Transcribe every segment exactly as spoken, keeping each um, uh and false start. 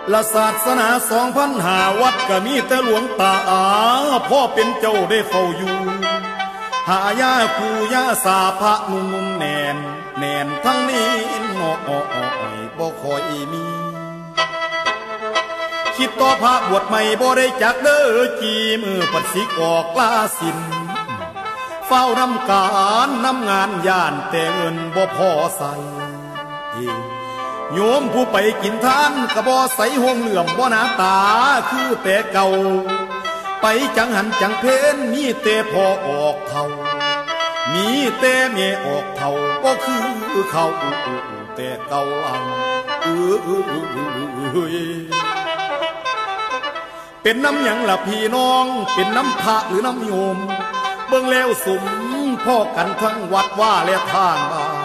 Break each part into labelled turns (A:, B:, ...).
A: ละศาสนาสองพันหาวัดก็มีแต่หลวงตาอาพ่อเป็นเจ้าได้เฝ้าอยู่หายาคูยาสาพระนุ่มๆแน่นแน่นทั้งนี้งอบ่คอยมีคิดต่อพระบวชใหม่บ่ได้จักเด้อจีมือปัดสิกออกลาสินเฝ้านำการนำงานย่านแต่เงินบ่พอใส่โยมผู้ไปกินทานกะบ่ใส่ห่วงเหลื่อมบ่หน้าตาคือแต่เก่าไปจังหันจังเพนมีแต่พอออกเท่ามีแต่เมียออกเท่าก็คือเขาแต่เก่าอังเออเป็นน้ำหยังล่ะพี่น้องเป็นน้ำพระหรือน้ำโยมเบิ่งแล้วสมพ่อกันทั้งวัดว่าและทางบ้าน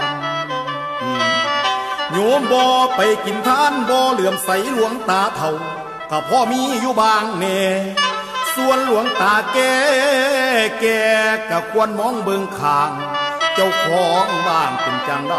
A: โยมบ่ไปกินทานบ่เหลื่อมใสหลวงตาเท่าก็พ่อมีอยู่บางแน่ส่วนหลวงตาแก่แก่ก็ควรมองเบิ่งข้างเจ้าของบ้านเป็นจังได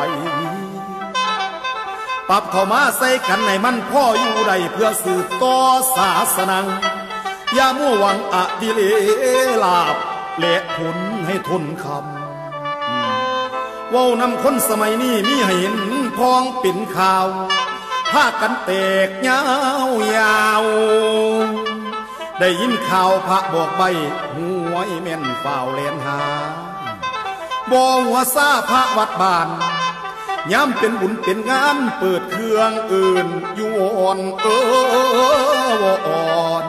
A: ปรับเข้ามาใส่กันให้มันพ่ออยู่ได้เพื่อสืบต่อศาสนาอย่ามั่วหวังอดิเลลาบเละผลให้ทนคำว่านำคนสมัยนี้มีให้เห็นพองเป็นข่าวพากันแตกยาวยาวได้ยินข่าวพระบอกใบหวยแม่นฝ่าวแลนหาบ่หัวซาพระวัดบ้านย้ำเป็นบุญเป็นงานเปิดเครื่องอื่นอยู่อ่อนเออวอ่อน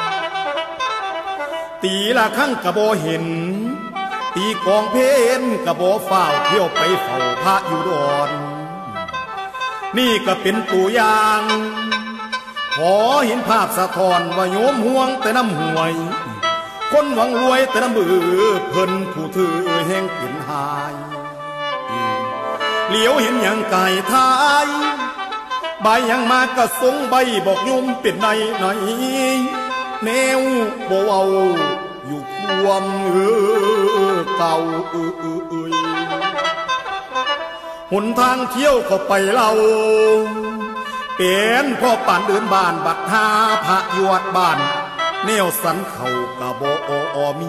A: ตีละครั้งกะบ่เห็นตีกองเพนกะบ่ฝ้าวเที่ยวไปเฝ้าพระอยู่ดอนนี่ก็เป็นตัวอย่างขอเห็นภาพสะท้อนว่าโยมห่วงแต่น้ำห่วยคนหวังรวยแต่น้ำบือเพิ่นผู้ถือแห่งเป็นหายเหลียวเห็นอย่างไก่ท้ายใบยังมากระสงใบบอกโยมเป็นในไหนแนวบ่เอาอยู่ความเออเก่าเออเออเออหนทางเที่ยวเข้าไปเราเป็นพ่อป่านเดินบ้านบัดหาพระยวดบ้านแนวสันเขากะบ่อมี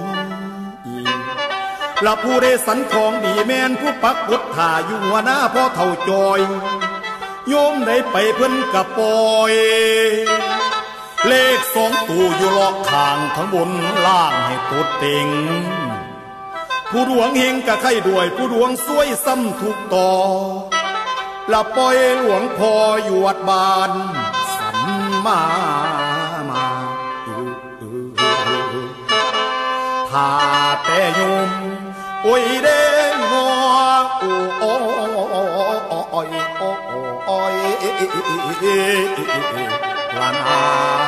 A: ละผู้ได้สันของดีแม่นผู้ปักบุตรถ่าอยู่หัวหน้าพ่อเท่าจอยโยมได้ไปเพิ่นกะปอยเลขสองตู่อยู่ลอกข้างทั้งบนล่างให้ตุดเต็งผู้ดวงเฮงกะไข่ด้วยผู้ดวงสวยซ้ำถูกต่อละปล่อยหลวงพ่ออยู่วัดบ้านสัมมามาถ้าแต่โยมโอ้ยเด้งอโอ้โอ้โอ้ยโอ้โอ้ยลานา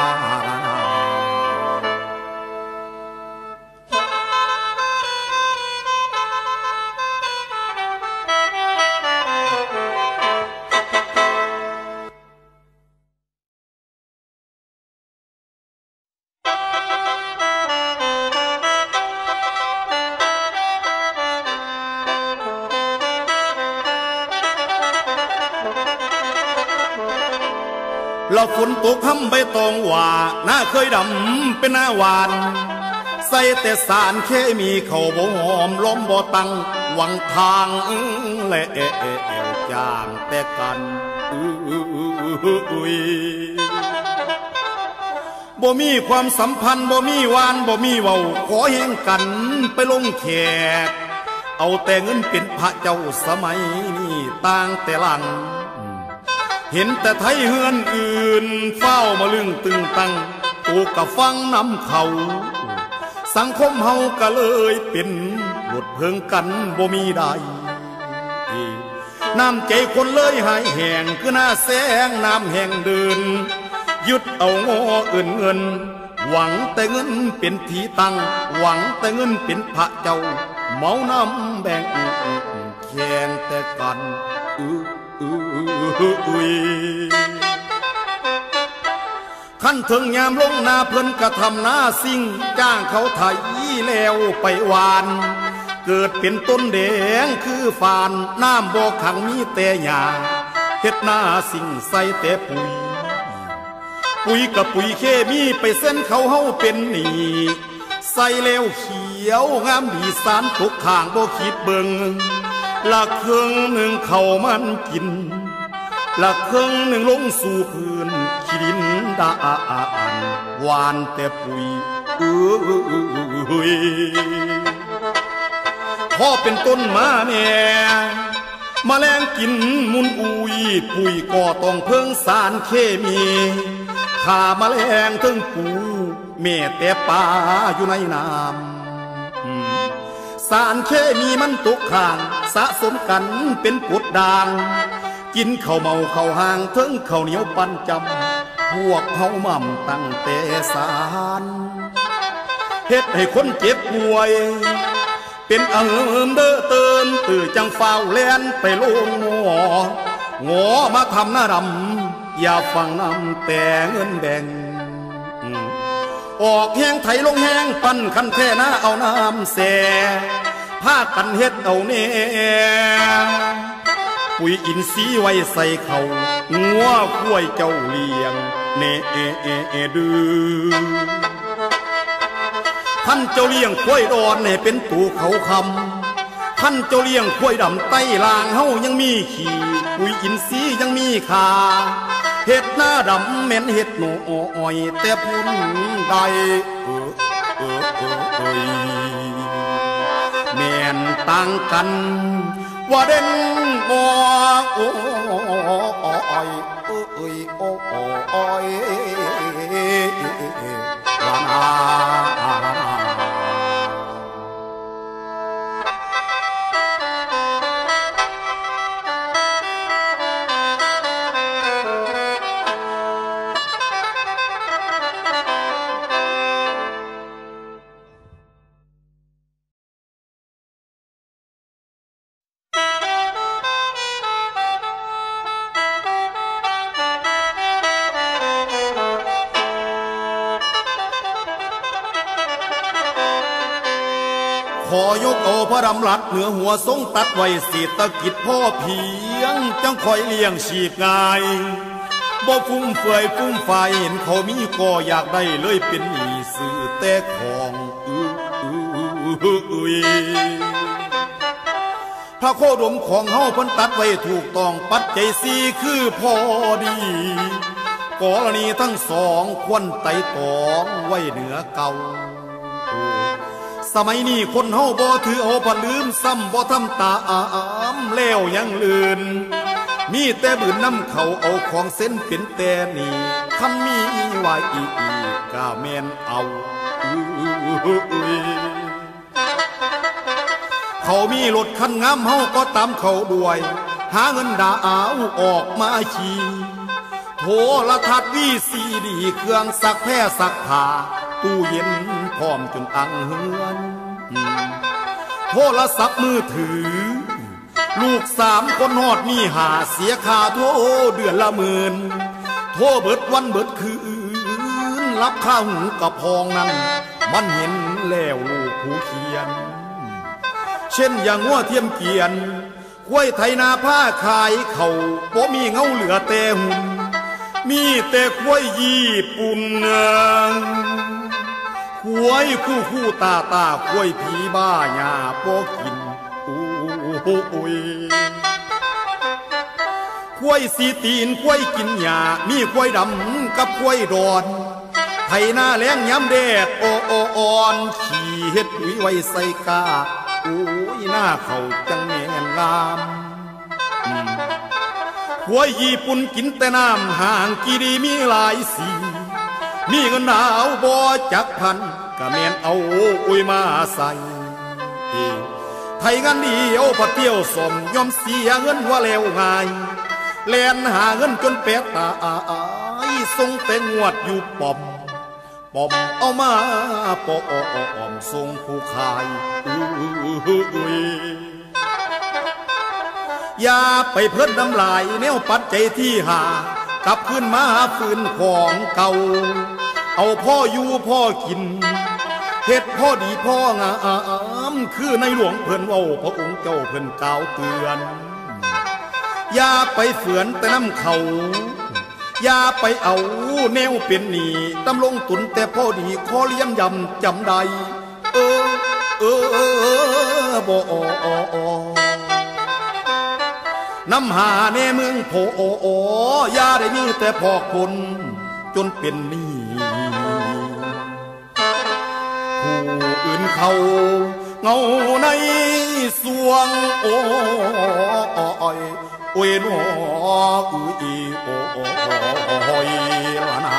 A: เราฝนตกห้ำใบตองหว่าหน้าเคยดำเป็นหน้าหวานใส่แต่สารเคมีเข้าบ่หอมล้มบ่ตังหวังทางและเอเอเอวจางแต่กันบ่มีความสัมพันธ์บ่มีหวานบ่มีเว้าขอแห่งกันไปลงแขกเอาแต่เงินเป็นพระเจ้าสมัยนี้ต่างแต่หลังเห็นแต่ไทยเฮือนอื่นเฝ้ามาลึงตึงตังตูกะฟังน้ำเขาสังคมเฮาก็เลยเป็นหลดเพิงกันบ่มีใดน้ำใจคนเลยหายแห้งคือหน้าแสงน้ำแห้งเดินยึดเอางอเอื่นเงินหวังแต่เงินเป็นที่ตั้งหวังแต่เงินเป็นพระเจ้าเมาน้ำแบ่งแข่งแต่กันขั้นถึงยามลงนาเพิ่นกระทำหน้าสิ่งจ้างเขาไถแล้วไปหวานเกิดเป็นต้นแดงคือฝานน้ำบ่ขังมีแต่หญ้าเฮ็ดหน้าสิ่งใส่แต่ปุ๋ยปุ๋ยกับปุ๋ยเคมีไปเส้นเขาเฮาเป็นหนีใส่แล้วเขียวงามดีสารตกข้างบ่คิดเบิ่งละเครื่องหนึ่งเขามันกินละเครื่องหนึ่งลงสู่พื้นขี้ดินดาอันหวานแต่ปุ๋ยเอ้ยพอเป็นต้นมาแม่มแมลงกินมุนอุยปุ๋ยก็ต้องเพิ่งสารเคมีฆ่าแมลงทั้งปูแม่แต่ปลาอยู่ในน้ำสารเคมีมันตกข้างสะสมกันเป็นกรดด่างกินข้าวเมาข้าวห่างทั้งข้าวเหนียวปั้นจำพวกเขามั่มตั้งแต่สารเฮ็ดให้คนเจ็บป่วยเป็นเอิมเด้อเตินตื่นจังฟ้าวแลนไปลงงองอมาทำหน้าดำอย่าฟังนำแต่เงินแบ่งออกแห้งไถลงแห้งปั้นคันแท่หน้าเอาน้ำแส่ผ้ากันเฮ็ดเอาเน่ปุ๋ยอินทรีย์ไว้ใส่เขางัวคุ้ยเจ้าเลี้ยงเน่เอเอเอดื้อท่านเจ้าเลี้ยงคุ้ยดอนให้เป็นตูเขาคำท่านเจ้าเลี้ยงคุ้ยดำไต้ลางเฮายังมีขี่ปุ๋ยอินทรีย์ยังมีค่าเห็ดหน้าดำเหม็นเห็ดหนูอ้อยแต่พุ่นใดเออเออเออเอยแม่นต่างกันว่าเด่นงอโอ้อยเอ้ยโอ้อยวานาขอยกเอาพระดำรัดเหนือหัวทรงตัดไว้เศรษฐกิจพ่อเพียงจังคอยเลี้ยงชีพง่ายบ่ฟุ่มเฟือยฟุ่มไฟเห็นเขามีก็อยากได้เลยเป็นหนี้ซื้อแต่ของอื้ออื้ออื้อพระโคดมของเฮาเพิ่นตัดไว้ถูกต้องปัจจัยสี่คือพอดีกรณีทั้งสองควรไต่ตองไว้เหนือเก่าสมัยนี้คนเฮาบ่ถือเอาผัดลืมซ้ำบ่ทำตาอามแล้วยังลืนมีแต่บืนน้ำเขาเอาของเส้นเป็นแต่นี่คันมีไว้อีกกะแม่นเอาเขามีรถคันงามเฮาก็ตามเขาด้วยหาเงินด่าเอาออกมาขี่โทรทัศน์วีซีดีเครื่องซักแพร่ซักผ้าตู้เย็นพร้อมจนตั้งเฮือนโทรศัพท์มือถือลูกสามคนหอดมีหาเสียค่าโทรเดือนละหมื่นโทรเบิดวันเบิดคืนรับข้าวหูกับพองนั้นมันเห็นแล้วลูกผู้เขียนเช่นอย่างงัวเทียมเกียนกล้วยไถนาผ้าขายเขาบ่มีเงาเหลือแต่หุ่นมีแต่กล้วยญี่ปุ่นกล้วยคู่คู่ตาตากล้วยผีบ้าหญ้าบ่กินโอ้ยกล้วยสีตีนกล้วยกินหญ้ามีกล้วยดำกับกล้วยดอนไถนาแล้งย้ำแดดโอโออ่อนขี่เฮ็ดปุ๋ยไว้ใส่กาโอ้ยหน้าเขาจังแม่นงามกล้วยญี่ปุ่นกินแต่น้ำห่างกี่ดีมีหลายสีมีเงินหนาวบ่จักพันกะแม่นเอาโอ้ยมาใส่ไทยงานดีเอาผัดเตี้ยวสมยอมเสียเงินว่าแล้วง่ายแลนหาเงินจนแปดตาอายส่งแต่งวดอยู่ป่อมป่อมเอามาปออมส่งผู้ขายอย่าไปเพิ่นน้ำลายแนวปัจจัยที่หากลับขึ้นมาฝืนของเก่าเอาพ่ออยู่พ่อกินเฮ็ดพ่อดีพ่องามคือในหลวงเพิ่นเว้าพระองค์เจ้าเพิ่นกล่าวเตือนอย่าไปเฝือนแต่น้ำเขาอย่าไปเอาแนวเป็นหนี้ตำลงตุนแต่พอดีขอเลี้ยงยำจำใดเออเออเออบ่น้ำหาในเมืองโพโอโอย่าได้มีแต่พอกคนจนเป็นหนี้ผู้อื่นเขาเงาในสวงโอ้ยโอ้ยนออืออีโอ้ยละนา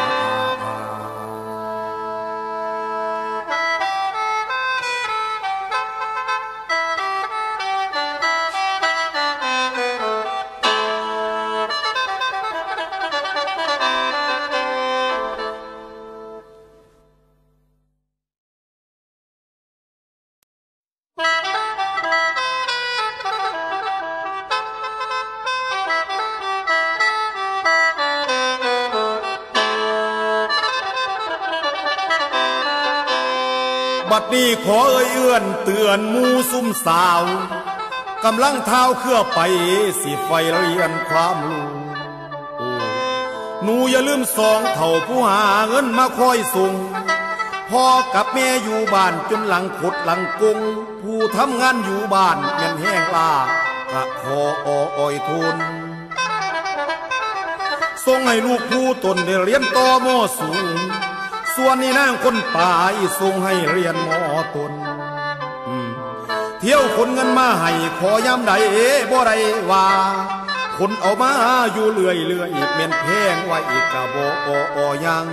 A: บัดนี้ขอเอ่ยเอื้อนเตือนมูซุ่มสาวกำลังเท้าเคลื่อไปสิไฟเรียนความรู้หนูอย่าลืมสองเถ่าผู้หาเงินมาคอยส่งพ่อกับแม่อยู่บ้านจนหลังขุดหลังกงผู้ทำงานอยู่บ้านเงินแห้งลากะขออ้อยทุนส่งให้ลูกผู้ตนได้เรียนต่อมอสูงส่วนนี้นางคนป่ายส่งให้เรียนมอตนเที่ยวคนเงินมาให้ขอยำใดบ่ได้ว่าคนเอามาอยู่เรื่อยเรื่อยเมียนแพงไว้กะบ่อยัง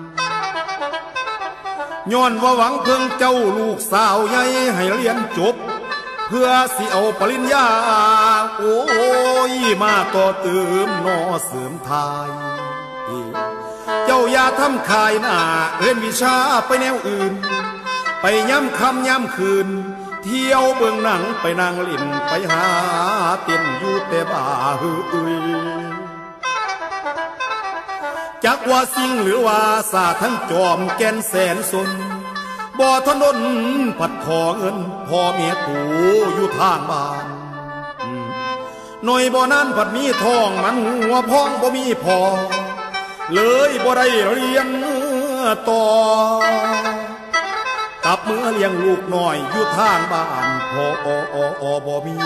A: ย้อนว่าหวังเพิ่งเจ้าลูกสาวใหญ่ให้เรียนจบเพื่อสิเอาปริญญาโอ้ยมาต่อเติมนอเสริมทายเจ้าอย่าทำขายหน้าเรียนวิชาไปแนวอื่นไปย้ำคำย้ำคืนเที่ยวเบื้องหนังไปนางลิ่นไปหาเตียนอยู่แต่บ่าหืออุยจักว่าสิ่งหรือว่าสาทั้งจอมแกนแสนสนบ่ถนนผัดขอเงินพ่อเมียกูอยู่ทางบ้านหน่อยบ่นั้นผัดมีทองมันหัวพ้องบ่มีพอเลยบ่ได้เรียนต่อกลับเมื่อเลี้ยงลูกน้อยอยู่ทางบ้านพออบ่มี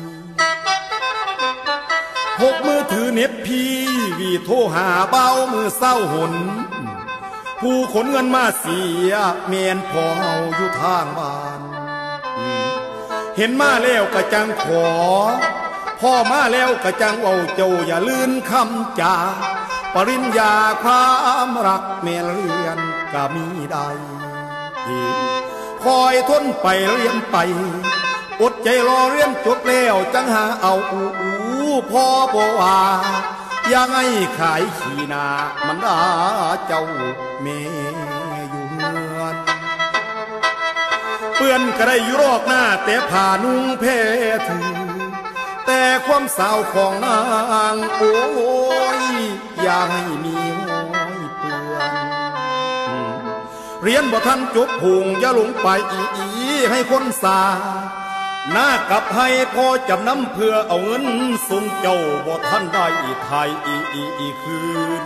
A: หกมือถือเน็บพี่วีโทรหาเบ้ามือเศร้าหนผู้ขนเงินมาเสียเมียนพอเฮาอยู่ทางบ้านเห็นมาแล้วกะจังขอพ่อมาแล้วกะจังเอาเจ้าอย่าลืมคำจาปริญญาความรักเมียเรียนก็มีได้คอยทนไปเรียนไปอดใจรอเรียนจบแล้วจังหาเอาอูพ่อบอกว่ายังไงขายขี้นามันด่าเจ้าเมอยู่เมือนเปื้อนก็ได้อยู่รอกหน้าแต่ผ่านุ่งเพถือแต่ความสาวของนางโอ้ยอย่าให้มีห้อยเปื้อนเรียนบ่ทันจบพุงอย่าหลงไปอีอีให้คนสาหน้ากับให้พ่อจำนำเพื่อเอาเงินส่งเจ้าบ่ทันได้ไทยอีอีอีคืน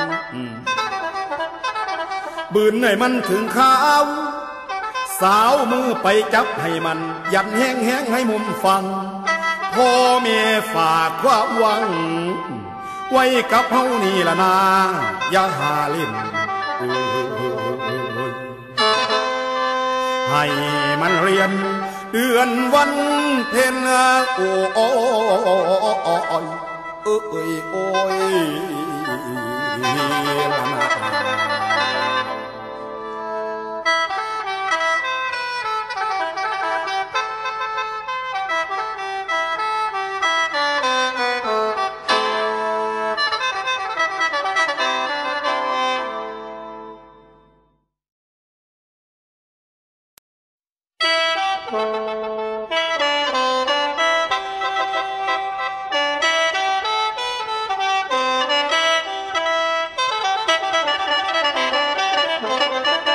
A: บืนให้มันถึงข้าวสาวมือไปจับให้มันยันแห้งแห้งให้มุมฟังพ่อแม่ฝากความหวังไว้กับเฮานี่ละนาอย่าหาเล่นให้มันเรียนเดือนวันเพ็ญโอ้โอ้โอ้ยเอ้ยโอ้ยละนา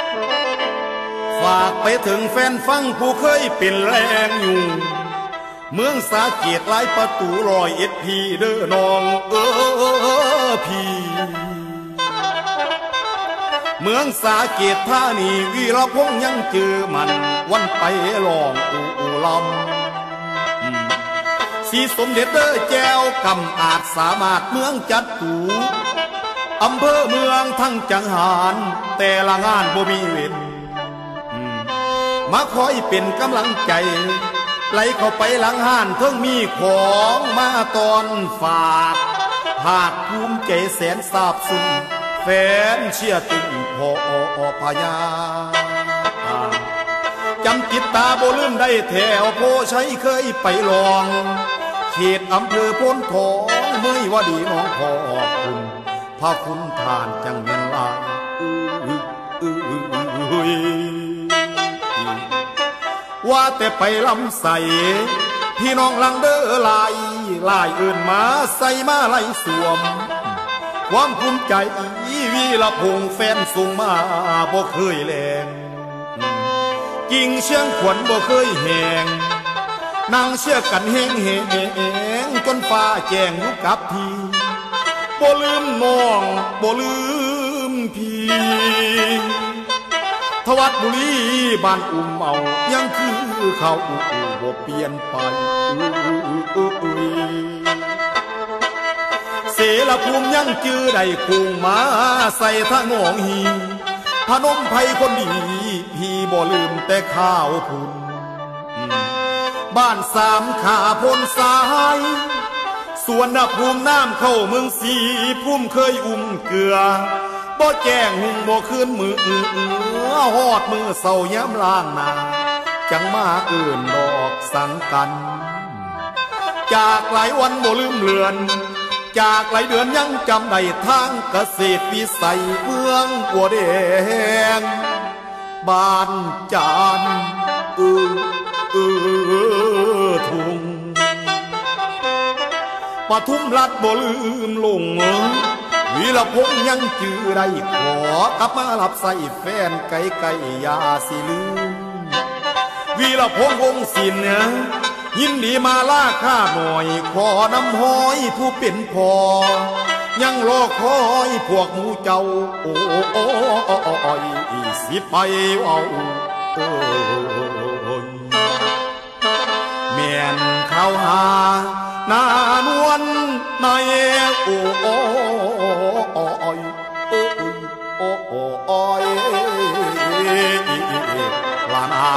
A: ฝากไปถึงแฟนฟังผู้เคยเป็นแรงอยู่เมืองสาเกตหลายประตูลอยเอ็ดพีเด้อน้องเออพี่เมืองสาเกตท่านีวีรพงษ์ยังเจอมันวันไปลองอูอูลำสีสมเด็จเด้อแจวกำอาจสามารถเมืองจัดตูอำเภอเมืองทั้งจังหารแต่ละงานบ่มีเว้นมาคอยเป็นกำลังใจไหลเข้าไปหลังห้านเทิงมีของมาตอนฝากภาคภูมิใจแสนซาบซึ้งแฟนเชียร์ตึงพออพยาจำจิตตาโบลืมได้แถวโพชัยเคยไปลองเขตอำเภอพ้นทองเมื่อว่าดีน้องขอบคุณพระคุณทานจังเมียนลาว่าแต่ไปลำใสพี่น้องลังเด้อลายลายอื่นมาใส่มาไล่สวมความภูมิใจวีละพงแฟนส่งมาบ่เคยแลงกิ่งเชียงขวัญบ่เคยแหงนั่งเชื่อกันแหงแหงจนฟ้าแจ้งอยู่กับพี่บ่ลืมน้องบ่ลืมพี่ทวัดบุรีบ้านอุ่มเมายังคือเขาอูบ่เปลี่ยนไปเสรภูมิยังจื้อได้คุงมาใส่ท่าหนองหีพนมไพคนดีพี่บ่ลืมแต่ข้าวพุนบ้านสามขาพนสายส่วนนับภูมิน้ำเข้าเมืองสีภูมิเคยอุ้มเกลือบ่แจ้งหุ่งบ่คืนมือหอดมือเศร้าย้ำล่างนาจังมาเอื่นดอกสังกันจากหลายวันบ่ลืมเลือนจากหลายเดือนยังจำได้ทางเกษตรวิสัยเมืองบัวแดงบ้านจานเออเออทุ่งปทุมรัฐบ่ลืมลงวีรพงษ์ยังจื้อได้ขอกลับมารับใส่แฟนไก่ไก่ยาสิลืมวีรพงษ์วงศิลป์ยินดีมาล่าข้าหน่อยขอน้ำห้อยผู้เป็นพ่อยังรอคอยพวกหมูเจ้าโอ้โอ้โอ้ยสิไปเอาโอ้ยเมียนเข้าหานานวลนายโอ้โอ้โอ้ยโอ้โอ้โอ้ยลานา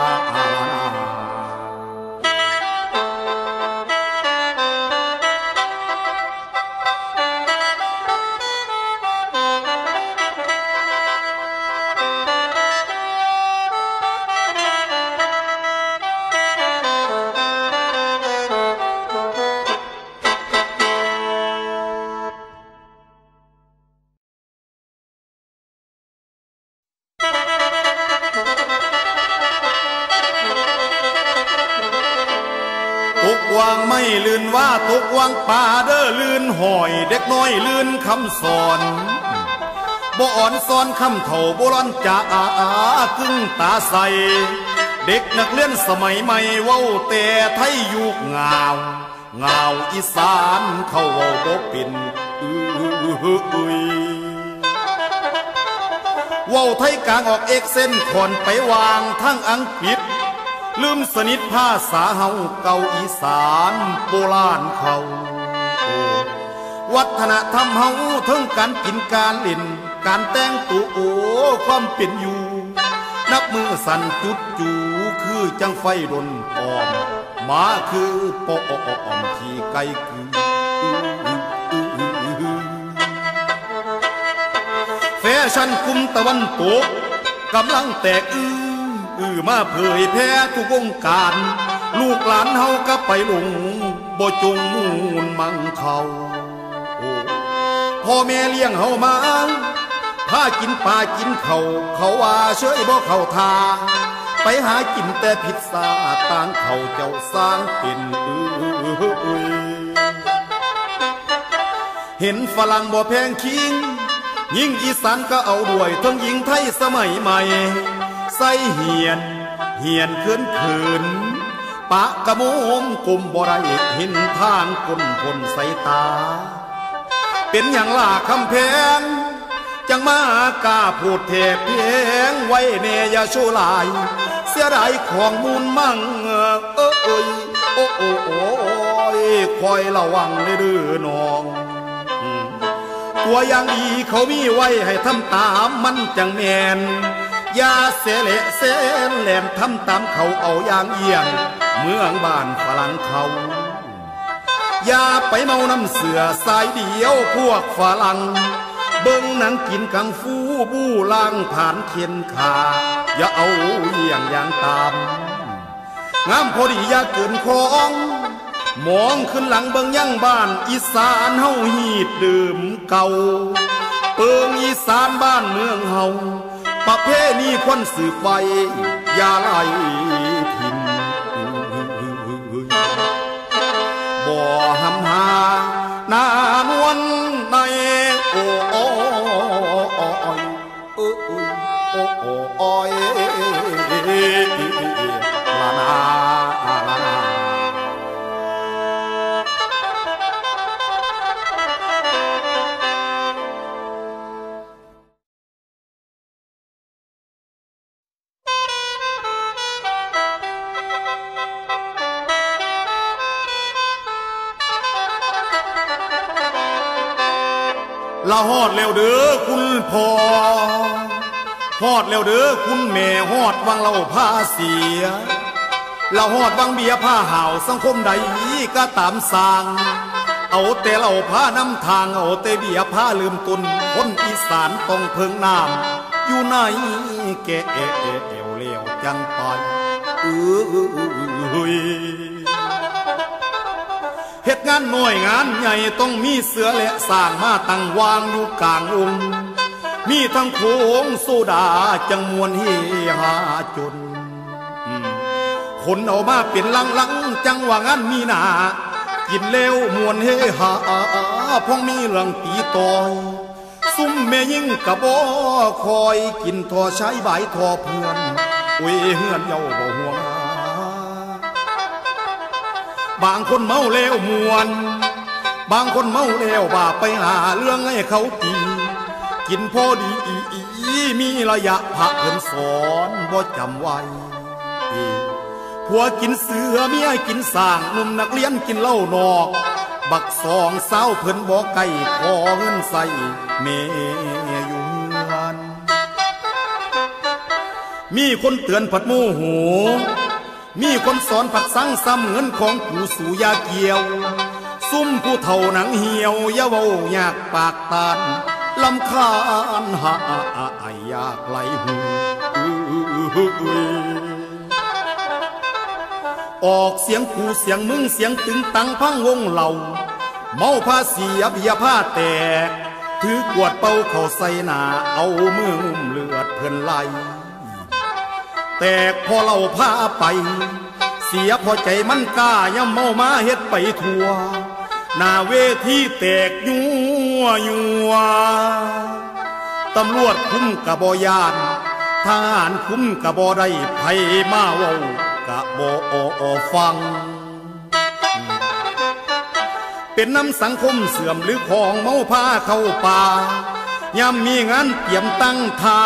A: วางไม่ลื่นว่าตกวางป่าเด้อลื่นหอยเด็กน้อยลื่นคำสอนบ่อ่อนซ้อนคำเถ่าโบราณจะอาอากึ่งตาใสเด็กนักเรียนสมัยใหม่เว้าแต่ไทยยุคงาวงาวอีสานเขาเว้าบ่เป็นอื้อเว้าไทยกลางออกเอกเส้นขอนไปวางทั้งอังกฤษลืมสนิทภาษาเฮาเก่าอีสานโบราณเขาวัฒนธรรมเฮาทั้งการกินการเล่นการแต่งตัวโอ้ความเป็นอยู่นับมือสั่นจุดจูคือจังไฟดนออมมาคือปอออมที่ไกลคือแฟชั่นคุมตะวันตกกำลังแตกอื้ออือมาเผยแพร่ทุกวงการลูกหลานเฮาก็ไปหลงบ่จงมูลมังเขาพ่อแม่เลี้ยงเฮามาพากินปลากินเขาเขาว่าเชยบ่เข้าทาไปหากินแต่พิซซ่าต่างเขาเจ้าสร้างเป็นอือเห็นฝรั่งบ่แพงคิงยิ่งอีสานก็เอาด้วยทั้งหญิงไทยสมัยใหม่ใส่เหียนเหียนเขินเขินไปปะกระมุมกลุ่มบ่ไรเห็นทางคนคนใส่ตาเป็นอย่างล่าคำแพงจังมากล้าพูดเทพเพงไว้เนยาโชลายเสียดายของมูลมั่งเอ้ยโอ้โอ้โอ้ยคอยระวังเลยดื้อน้องตัวอย่างดีเขามีไว้ให้ทำตามมันจังแมนอย่าเสเละเสนแหลมทำตามเขาเอาอย่างเอียงเมืองบ้านฝรั่งเขาอย่าไปเมาน้ำเสือสายเดียวพวกฝรั่งเบิ้งหนังกินกังฟูบู่ล่างผ่านเขียนขาอย่าเอาเยี่ยงอย่างตามงามพอดีอย่าเกินของมองขึ้นหลังเบิ้งยั่งบ้านอีสานเฮาหีดดื่มเก่าเปิงอีสานบ้านเมืองเฮาประเพณีคนสืบไปอย่าไล่ทิมบ่หำหานานวลในโอ้โอ้โอ้โอ้โอ้โอ้โอ้โอ้ลานาลานาละฮอดเร็วเด้อคุณพ่อฮอดเร็วเด้อคุณแม่ฮอดวังเราผ้าเสียละฮอดวังเบียผ้าห่าวสังคมใดก็ตามสร้างเอาแต่เราผ้านำทางเอาแต่เบียผ้าลืมตุนคนอีสานต้องเพิงน้ำอยู่ในแก่เอเอเอวเลี้ยวจังไปเอ้ยเหตุงานหน่วยงานใหญ่ต้องมีเสือและสร้างมาตั้งวางอยู่กลางองค์มีทั้งโขงโซดาจังมวลเฮหาจนคนเอามาเป็นลังลังจังว่างานมีหนากินเร็วมวลเฮหาพองมีเรื่องตีต่อยซุ่มแม่ยิ่งกะบ่คอยกินทอใช้ใบทอเพื่อนอุ้ยเฮือนเย้าบ่ห่วงบางคนเมาแล้วมวนบางคนเมาแล้วว่าไปหาเรื่องให้เขาตีกินพอดีอีอีมีระยะพระเพิ่นสอนบ่จำไว้ผัวกินเสือเมียกินสร้างหนุ่มนักเรียนกินเหล้านอกบักสองสาวเพิ่นบ่ไก่ขอเงินใส่เมอยู่เฮือนมีคนเตือนผัดโมโหมีคนสอนผัดสั่งซ้ำเงินของผู้สู่ยาเกี่ยวซุ่มผู้เฒ่าหนังเหี่ยวอย่าเว้ายากปากตานลำคาญหาอายากไหลหูออกเสียงกูเสียงมึงเสียงตึงตังพังวงเหล่าเมาผ้าเสียเบียผ้าแตกถือกวดเป่าเข้าใส่หน้าเอามืออุ้มเลือดเพื่อนไหลแตกพอเราพาไปเสียพอใจมันกล้าย่ำเมามาเฮ็ดไปทั่วหน้าเวทีแตกยัวยัวตำรวจคุ้มกะบ่ยานทหารคุ้มกะบ่ได้ไผมาเว้ากะบ่อฟังเป็นน้ำสังคมเสื่อมหรือของเมาพาเข้าป่ายามมีงานเตรียมตั้งทา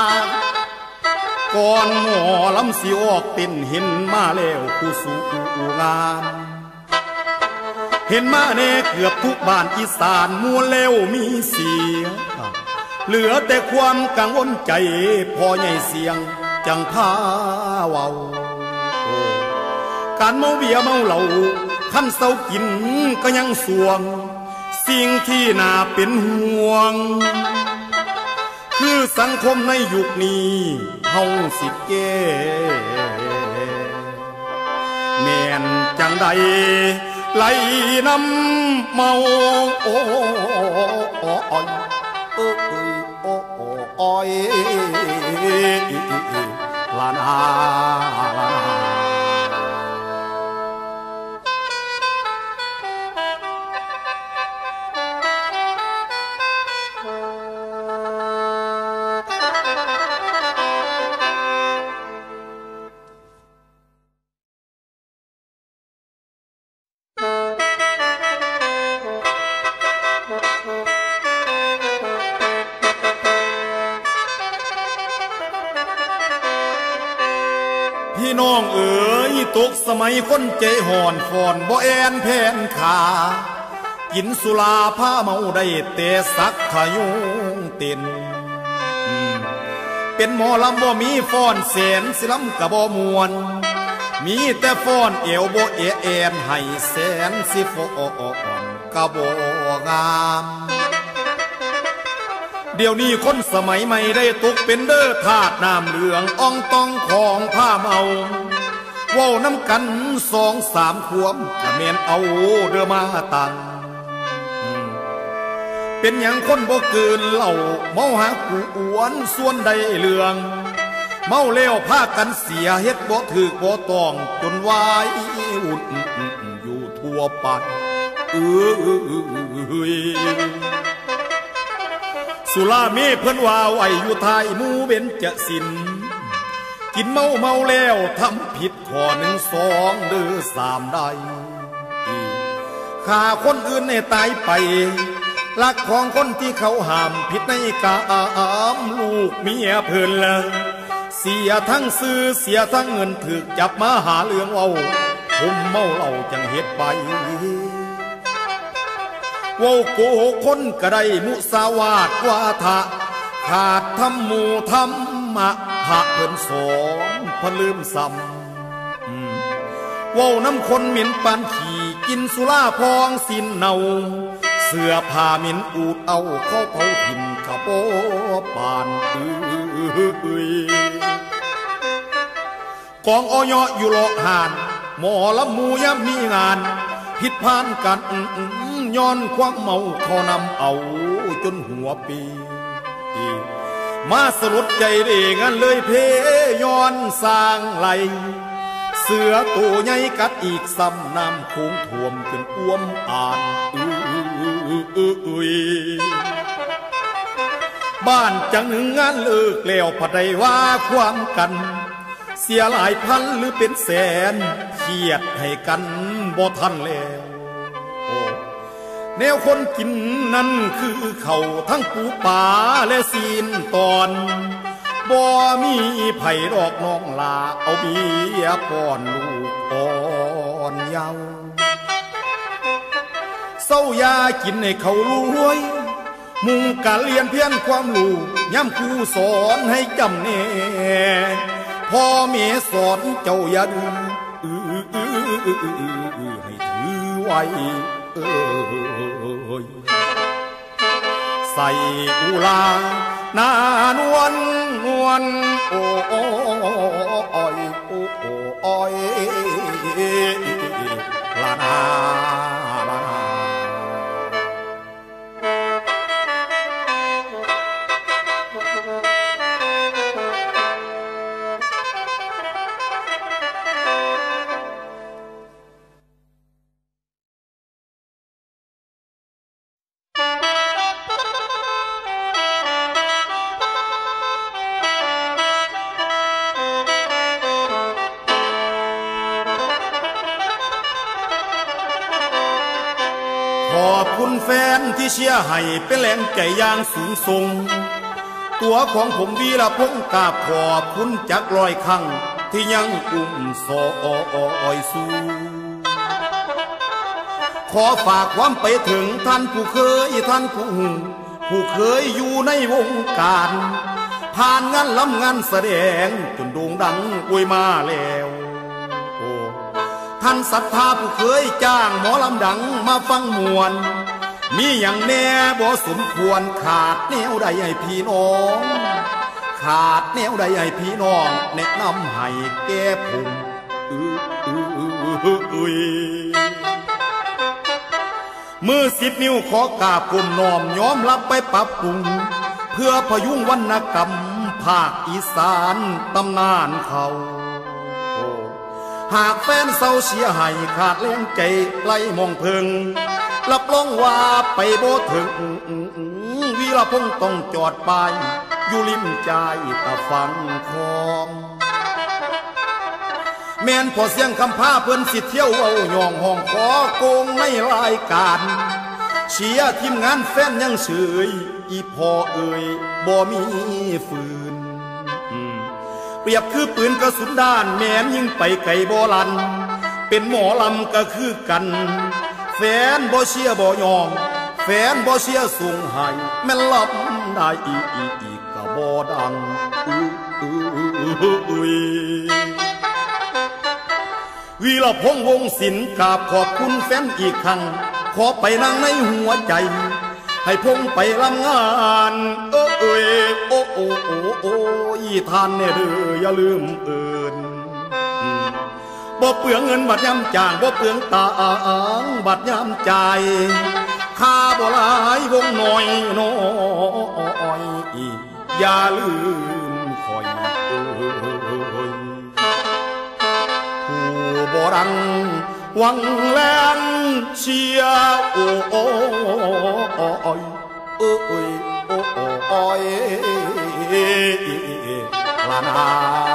A: ก่อนหมอลำสิออกเต้นเห็นมาแล้วผู้สู่งานเห็นมาแน่เกือบทุกบ้านอีสานมัวแล้วมีเสียเหลือแต่ความกังวลใจพอใหญ่เสียงจังพาเว้าการเมาเบียเมาเหล้าขั้นเศร้ากินก็ยังสวงสิ่งที่น่าเป็นห่วงคือสังคมในยุคนี้เฮาสิแก้แม่นจังใดไหลน้ำเมาโอ้โอ้โอ้โอ้โอ้โอ้ลานาลานาพี่น้องเอ๋ยตกสมัยคนใจห่อนฟอนบ่แอนแผนขากินสุราผ้าเมาได้เตะสักขยุงเต้นเป็นหมอลำบ่มีฟ้อนเสนสิลำกะบ่มวนมีแต่ฟ้อนเอวบ่เอแอนให้แสนสิฟ้อนกะบ่งามเดี๋ยวนี้คนสมัยใหม่ได้ตกเป็นเด้อทาสน้ำเหลืองอ่องต้องของผ้าเมาเว้าน้ำกันสองสามขวมกะเมนเอาเด้อมาตังเป็นอย่างคนบ่เกินเหล่าเมาหากูอวนส่วนใดเลืองเมาเลี้ยวพากันเสียเฮ็ดบ่ถือบ่ต้องจนวายอุ่นอยู่ทั่วไปเอ้ยสุราเมเพิ่นว่าไว้อยู่ท้ายหมู่เบญจศิลป์กินเมาเมาแล้วทำผิดข้อหนึ่งสองเด้อสามได้ฆ่าคนอื่นให้ตายไปลักของคนที่เขาห้ามผิดในกามลูกเมียเพิ่นละเสียทั้งซื้อเสียทั้งเงินถึกจับมาหาเรื่องเอาผมเมาเหล้าจังเฮ็ดไปว่าโกหกคนก็ได้มุสาวาทวาทะขาดธรรมหมู่ธรรมะพระเพิ่นสอนพะลืมซ้ำว่าน้ำคนเหม็นปานขี่กินสุราพองสินเนาเสื้อผ้าเหม็นอูดเอาเขาเผาถิ่นกะโปปานอื้อกองอยอยู่โลหานหมอลำมูยามมีงานผิดพานกันย้อนความเมาเขานำเอาจนหัวปีมาสลดใจเด้งานเลยเพย้อนสร้างไหลเสือตัวใหญ่กัดอีกซ้ำน้ำโขงท่วมจนอ้วมอ่านบ้านจังหนึ่งงานเลิกแล้วผัดได้ว่าความกันเสียหลายพันหรือเป็นแสนเครียดให้กันบ่ทันแล้วแนวคนกินนั้นคือเขาทั้งปูป่าและซีนตอนบ่มีไผ่ดอกน้องลาเอาเบียป้อนลูกอ่อนเยาว์เศร้ายากินให้เขารวยมุงกะเรียนเพี้ยนความรู้ย้ำครูสอนให้จำแน่พ่อแม่สอนเจ้าอย่าดื้อให้ถือไว้ใส่อุลานานวลนวลโอ้โอ้โอ้ยโอ้โอ้ยลานาลานาขอบคุณแฟนที่เชียร์ให้เป็นแรงใจอย่างสูงส่งตัวของผมวีละพงกราบขอบคุณจากรอยครั้งที่ยังอุ้มสอยสู้ขอฝากความไปถึงท่านผู้เคยท่านผู้ผู้เคยอยู่ในวงการผ่านงานล้ำงานแสดงจนโด่งดังอวยมาแล้วท่านศรัทธาผู้เคยจ้างหมอลำดังมาฟังมวลมีอย่างแน่บ่สมควรขาดแนวใดให้พี่น้องขาดแนวใดให้พี่น้องแนะนำให้แก้ผมมือสิบนิ้วขอกราบก้มน้อมยอมรับไปปรับปรุงเพื่อพยุงวรรณกรรมภาคอีสานตำนานเขาหากแฟนเศร้าเสียให้ขาดแรงใจไล่มองเพิงรับรองว่าไปโบถึงวีรพงษ์ต้องจอดไปอยู่ริมใจตะฟังคองแม่นพอเสียงคำพาเพิ่นสิเที่ยวเอาย่องห้องขอโกงในรายการเชียร์ทีมงานแฟนยังเฉยอีพอเอ่ยบ่มีฝืนเปรียบคือปืนกระสุนด้านแม้นยิงไปไกลบ่ลันเป็นหมอลำก็คือกันแฟนบ่เชียบ่ยอมแฟนบ่เชียส่งให้แม่นลำได้อีกอีกอีกก็บ่ดังอื้ออื้ออื้อวีรพงษ์วงศิลป์กราบขอบคุณแฟนอีกครั้งขอไปนั่งในหัวใจให้พงไปลำงานเออเอยโอ้โอ้โอ้โอ้ยทานเนี่ยเด้ออย่าลืมเอิญบ่เปลืองเงินบัดยำจ่างบ่เปลืองตาอ่างบัดยำใจข้าบ่หลายวงหน่อยน้อยอย่าลืมคอยเอ้ยผู้บ่รังหวังแลนเชียโอ้โอ้โอ้ยเอ้ยโอ้โอ้ยลานา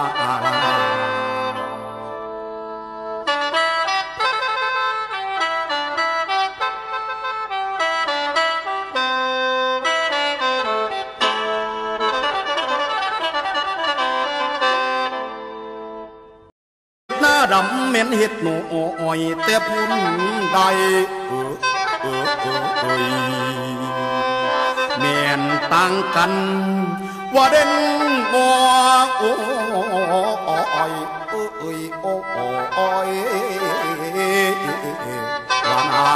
A: ดำเหม็นเห็ดหนูอ้อยแต่พุ่นใดเออเออเออเอยแม่นต่างกันว่าเด่นงอโอ้อ้อยเออเอยโอ้อ้อยลานา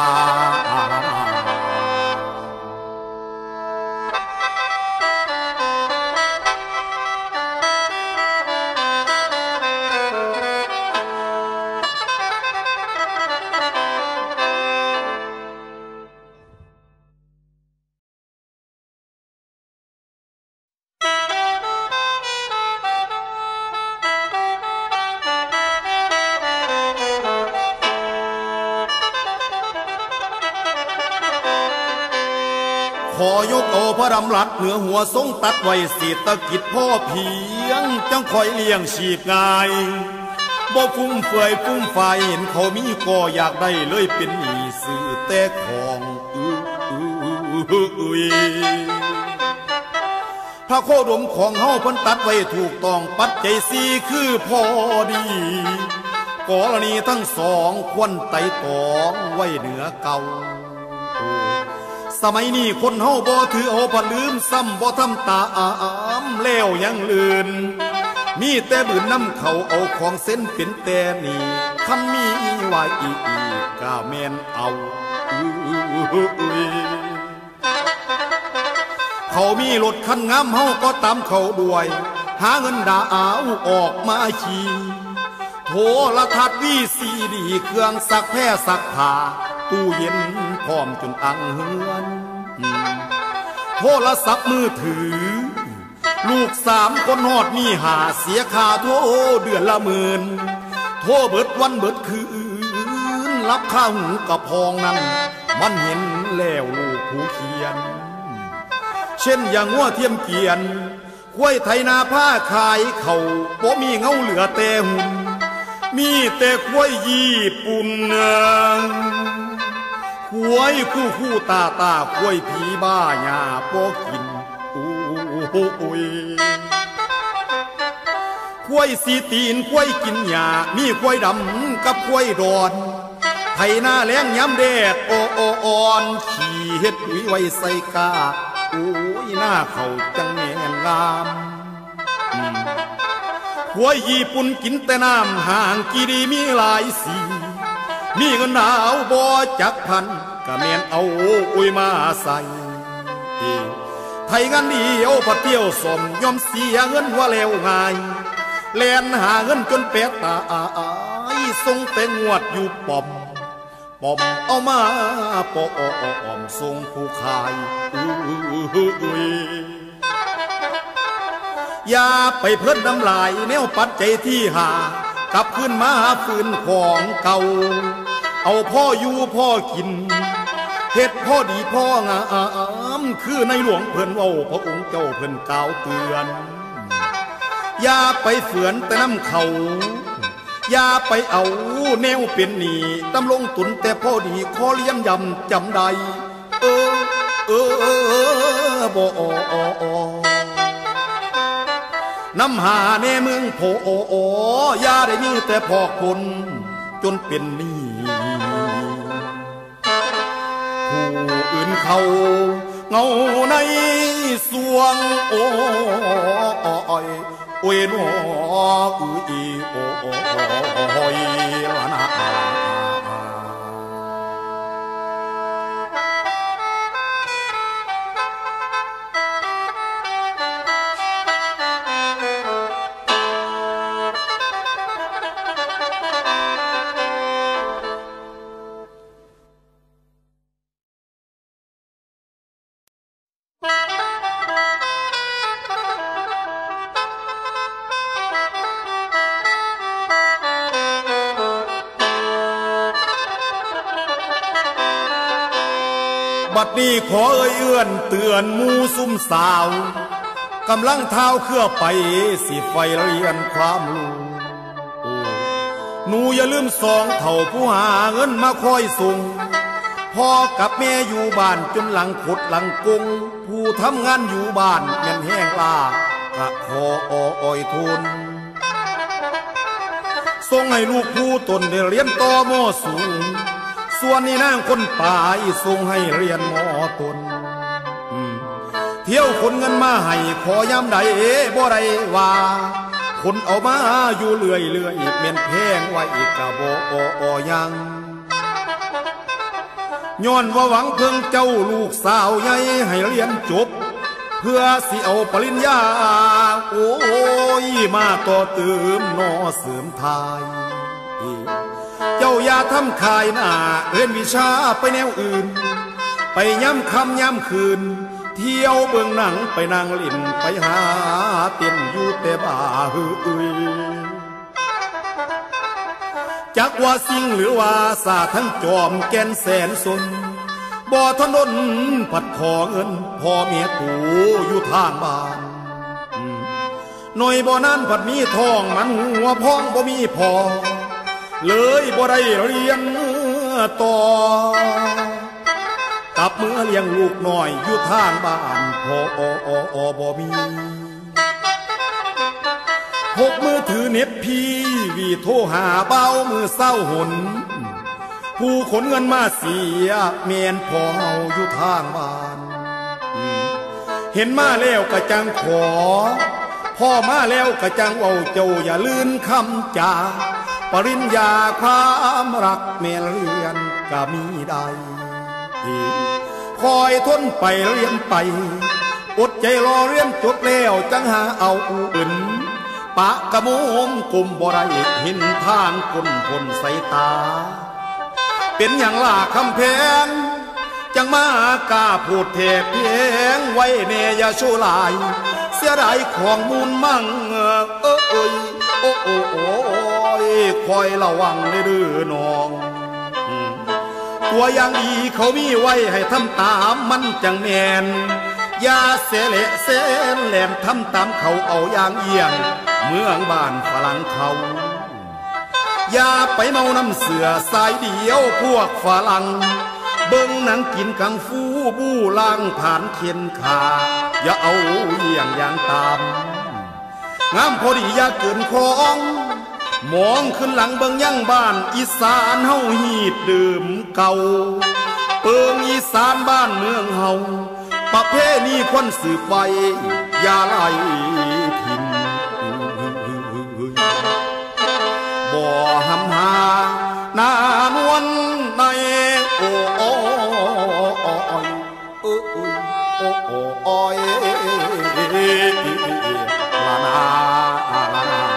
A: ขอยกเอาพระดำรัดเหนือหัวทรงตัดไว้เศรษฐกิจพ่อเพียงจังคอยเลี้ยงชีพง่ายบ่ฟุ่มเฟือยฟุ่มไฟเห็นเขามีก็อยากได้เลยเป็นหนี้ซื้อแต่ของอื้ออื้ออื้อพระโคดมของเฮาเพิ่นตัดไว้ถูกต้องปัจจัยสี่คือพอดีกรณีทั้งสองควรไต่ตองไว้เหนือเก่าสมัยนี้คนเฮาบ่ถือเอาผัดลืมซ้ำบ่ทำตาอามแล้วยังลืนมีแต่บืนน้ำเขาเอาของเส้นเป็นแต่นี่คันมีไว้อีกกะแม่นเอาเขามีรถคันงามเฮาก็ตามเขาด้วยหาเงินด่าเอาออกมาขี่โทรทัศน์วีซีดีเครื่องซักแพร่ซักผ้าตู้เย็นพร้อมจนอังเฮือนโทรศัพท์มือถือลูกสามคนหอดมีหาเสียค่าโทรเดือนละหมื่นโทรเบิดวันเบิดคืนรับข้าวหูกับพองนั้นมันเห็นแล้วลูกผู้เขียนเช่นอย่างว่าเทียมเกียนควยไถนาผ้าขายเขาบ่มีเงาเหลือแต่หุ่นมีแต่ควยญี่ปุ่นควยคู่คู่ตาตาควยผีบ้าหญ้าบ่กินโอ้ยควยสีตีนควยกินหญ้ามีควยดำกับควยดอนไถนาแล้งย้ำแดดโอโออ่อนขี่เฮ็ดวิไว้ใส่กาโอ้ยหน้าเขาจังแม่นงามควยญี่ปุ่นกินแต่น้ำห่างกีดีมีหลายสีมีเงินหนาวบ่จักพันกะแม่นเอาโอ้ยมาใส่ไทยงานดีเอาผัดเที่ยวสมยอมเสียเงินว่าแล้วง่ายแลนหาเงินจนแปดตาอายส่งแต่งวดอยู่ปอมปอมเอามาปออมส่งผู้ขายอย่าไปเพิ่นน้ำลายแนวปัจจัยที่หากลับขึ้นมาฝืนของเก่าเอาพ่ออยู่พ่อกินเฮ็ดพ่อดีพ่องามคือในหลวงเพิ่นเว้าพระองค์เจ้าเพิ่นกล่าวเตือนอย่าไปเฝือนแต่น้ำเขาอย่าไปเอาแนวเป็นหนี้ตำลงตุนแต่พ่อดีขอเลี้ยงยำจำได้เออเออบ่น้ำหาในเมืองโพโอโอยาได้มีแต่พอกคนจนเป็นหนี้ผู้อื่นเขาเงาในสวงโอ้ยโอ้ยนออืออีโอ้ยละนาบัดนี้ขอเอ่ยเอื้อนเตือนมูซุ่มสาวกำลังเท้าเคลื่อไปสิไฟเรียนความรู้หนูอย่าลืมสองเถ่าผู้หาเงินมาคอยส่งพ่อกับแม่อยู่บ้านจนหลังขุดหลังกงผู้ทำงานอยู่บ้านเงินแห้งลากะขออ้อยทุนส่งให้ลูกผู้ตนได้เรียนต่อมอสูงส่วนนี้นางคนป่ายส่งให้เรียนมอตนเที่ยวคนเงินมาให้ขอยามใดบ่ได้ว่าคนเอามาอยู่เรื่อยเรื่อยเมียนแพงไว้กะบ่อยังย้อนว่าหวังเพิ่งเจ้าลูกสาวใหญ่ให้เรียนจบเพื่อสิเอาปริญญาโอ้ยมาต่อเติมนอเสริมทายเจ้าอย่าทำขายหน้าเรียนวิชาไปแนวอื่นไปย้ำคำย้ำคืนเที่ยวเบื้องหนังไปนางลิ่นไปหาเต้นอยู่แต่บ่าหืออุ้ยจักว่าสิ่งหรือว่าสาทั้งจอมแกนแสนสนบ่ถนนผัดขอเงินพ่อเมียกูอยู่ทางบ้านหน่อยบ่นั้นผัดมีทองมันหัวพ้องบ่มีพอเลยบ่ได้เรียนต่อกับเมื่อเลี้ยงลูกน้อยอยู่ทางบ้านพอออบ่มีหกมือถือเน็บพี่วีโทรหาเบ้ามือเศร้าหนผู้ขนเงินมาเสียเมียนพอเฮาอยู่ทางบ้านเห็นมาแล้วกะจังขอพ่อมาแล้วกะจังเอาเจ้าอย่าลืนคำจาปริญญาความรักเมียเรียนก็มีได้คอยทนไปเรียนไปอดใจรอเรียนจบแล้วจังหาเอาอื่นปะกระมุมกลุ่มบ่ได้เห็นทางคนคนใส่ตาเป็นอย่างล่าคำแพงจังมากล้าพูดเทพเพียงไว้เนยาโชลายเสียดายของมูลมั่งเอ้ยโอ้โอ้โอ้คอยระวังเลยดื้อน้องตัวอย่างดีเขามีไว้ให้ทำตามมันจังแมนอย่าเสเละเสนแหลมทำตามเขาเอาอย่างเอียงเมืองบ้านฝรั่งเขาอย่าไปเมาน้ำเสือสายเดียวพวกฝรั่งเบิ้งหนังกินกังฟูบู่ล่างผ่านเขียนขาอย่าเอาเอียงอย่างตามงามพอดีอย่าเกินคองมองขึ้นหลังเบิ่งยั่งบ้านอีสานเฮาหีดดื่มเก่าเปิงอีสานบ้านเมืองเฮาประเพณีคนสืบไปอย่าไล่ทิมบ่หำหานานวลในโอ้โอ้โอ้โอ้โอ้โอ้โอ้ลานาลานา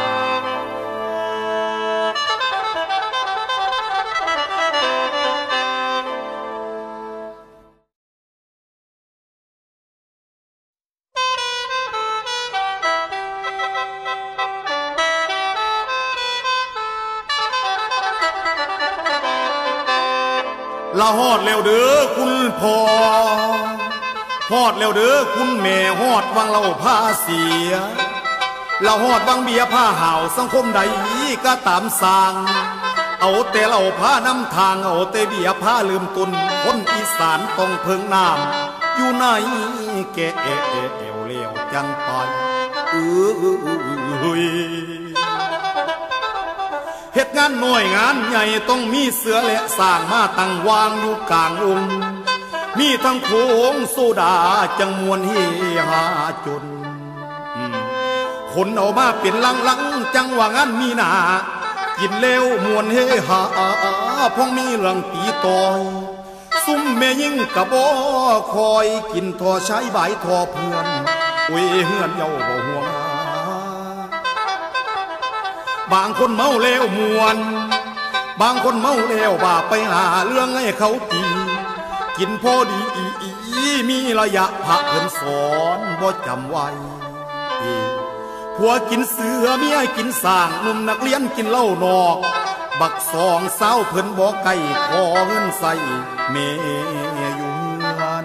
A: ละฮอดแล้วเด้อคุณพ่อฮอดแล้วเด้อคุณแม่ฮอดวังเราผ้าเสียละฮอดวังเบียผ้าห่าวสังคมใดก็ตามสร้างเอาแต่เราผ้านำทางเอาแต่เบียผ้าลืมตุนคนอีสานต้องเพิงน้ำอยู่ในแก่เอเอเอวเลี้ยวจังไปเออเหตุงานหน่วยงานใหญ่ต้องมีเสือและสร้างมาตั้งวางอยู่กลางองค์มีทั้งโขงโซดาจังมวลเฮหาจนคนเอามาเป็นลังลังจังว่างานมีหนากินเร็วมวนเฮหาพองมีเรื่องตีต่อยซุ่มแม่ยิ่งกะบ่คอยกินทอใช้ใบทอเพื่อนอุ้ยเฮือนเย้าบ่ห่วงบางคนเมาแล้วมวนบางคนเมาแล้วว่าไปหาเรื่องให้เขาตีกินพอดีมีระยะพระเพิ่นสอนบ่จำไว้ผัวกินเสือเมียกินสร้างหนุ่มนักเรียนกินเหล้านอกบักสองสาวเพิ่นบ่ไก่ขอเงินใส่เมอยู่เฮือน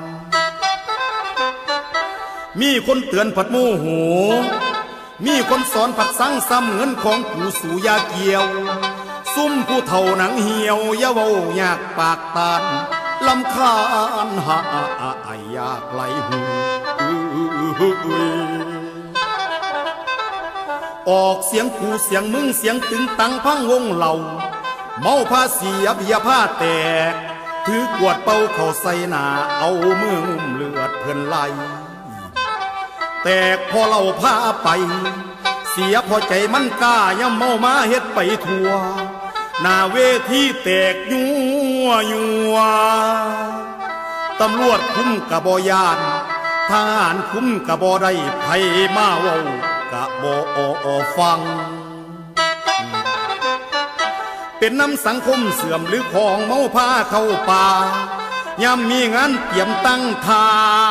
A: มีคนเตือนผัดโมโหมีคนสอนผัดสั่งซ้ำเงินของผู้สู่ยาเกี่ยวซุ่มผู้เฒ่าหนังเหี่ยวอย่าเว้ายากปากตานลำคาญหาอายากไหลหูออกเสียงกูเสียงมึงเสียงตึงตังพังวงเหล่าเมาผ้าเสียเบียผ้าแตกถือกวดเป่าเข้าใส่หน้าเอามืออุ้มเลือดเพื่อนไหลแตกพอเราพาไปเสียพอใจมันกล้าย่ำเมามาเฮ็ดไปทั่วหน้าเวทีแตกยัวยัวตำรวจคุ้มกะบ่ยานทหารคุ้มกะบ่ได้ไผมาเว้ากะบ่ฟังเป็นน้ำสังคมเสื่อมหรือของเมาพาเข้าป่ายามมีงานเตรียมตั้งทา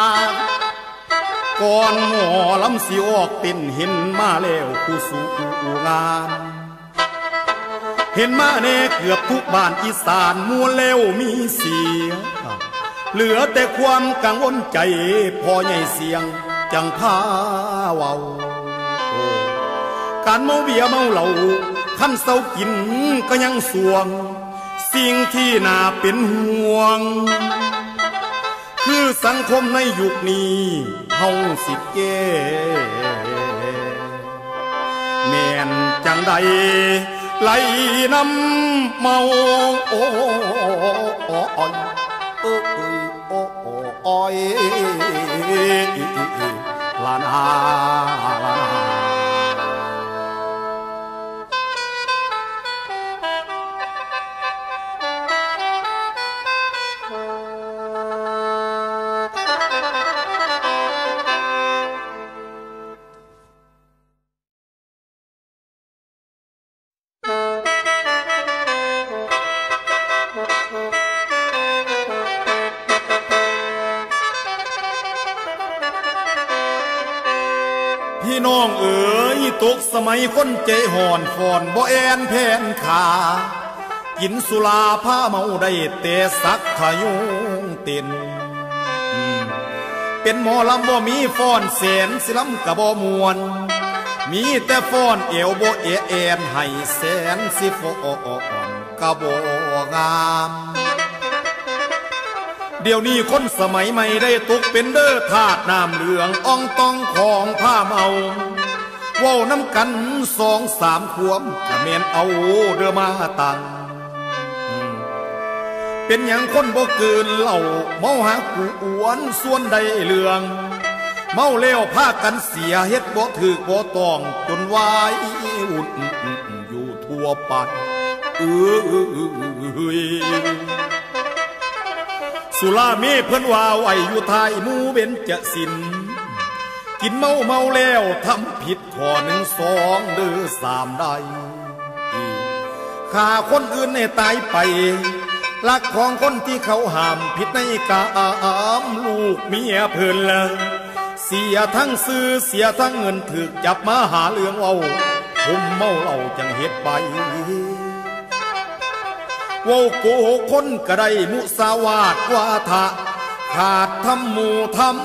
A: ก่อนหมอลำสิออกเต้นเห็นมาแล้วผู้สู่งานเห็นมาแน่เกือบทุกบ้านอีสานมัวแล้วมีเสียเหลือแต่ความกังวลใจพอใหญ่เสียงจังพาเว้าการเมาเบียเมาเหล้าขั้นเศร้ากินก็ยังสวงสิ่งที่น่าเป็นห่วงคือสังคมในยุคนี้เฮาสิแก้แม่นจังใดไหลน้ำเมาโอ้อยเอ้ยโอ้อ้อยลานาลานาพี่น้องเอ๋ยตกสมัยคนเจห่อนฟอนบ่แอนแผนขากินสุราผ้าเมาได้เตะสักขยุงเต้นเป็นหมอลำบ่มีฟ้อนเสนสิลำกะบ่มวนมีแต่ฟ้อนเอวบ่เอแอนให้แสนสิฟอนกะบ่งามเดี๋ยวนี้คนสมัยใหม่ได้ตกเป็นเด้อทาสน้ำเหลืองอ่องตองของผ้าเมาเว้าน้ำกันสองสามขวมกะเมนเอาเด้อมาตังเป็นอย่างคนบ่เกินเหล่าเมาหากูอวนส่วนใดเหลืองเมาเลี้ยวพากันเสียเฮ็ดบ่ถือบ่ต้องจนวายอุ่นอยู่ทั่วไปเอ้ยสุราเมเพิ่นว่าไว้อยู่ท้ายหมู่เบญจศิลป์กินเมาเมาแล้วทำผิดข้อหนึ่งสองเด้อสามได้ฆ่าคนอื่นให้ตายไปลักของคนที่เขาห้ามผิดในกามลูกเมียเพิ่นละเสียทั้งซื้อเสียทั้งเงินถึกจับมาหาเรื่องเอาผมเมาเหล้าจังเฮ็ดไปว่าโกหกคนก็ได้มุสาวาทวาทะขาดทำหมู่ทำ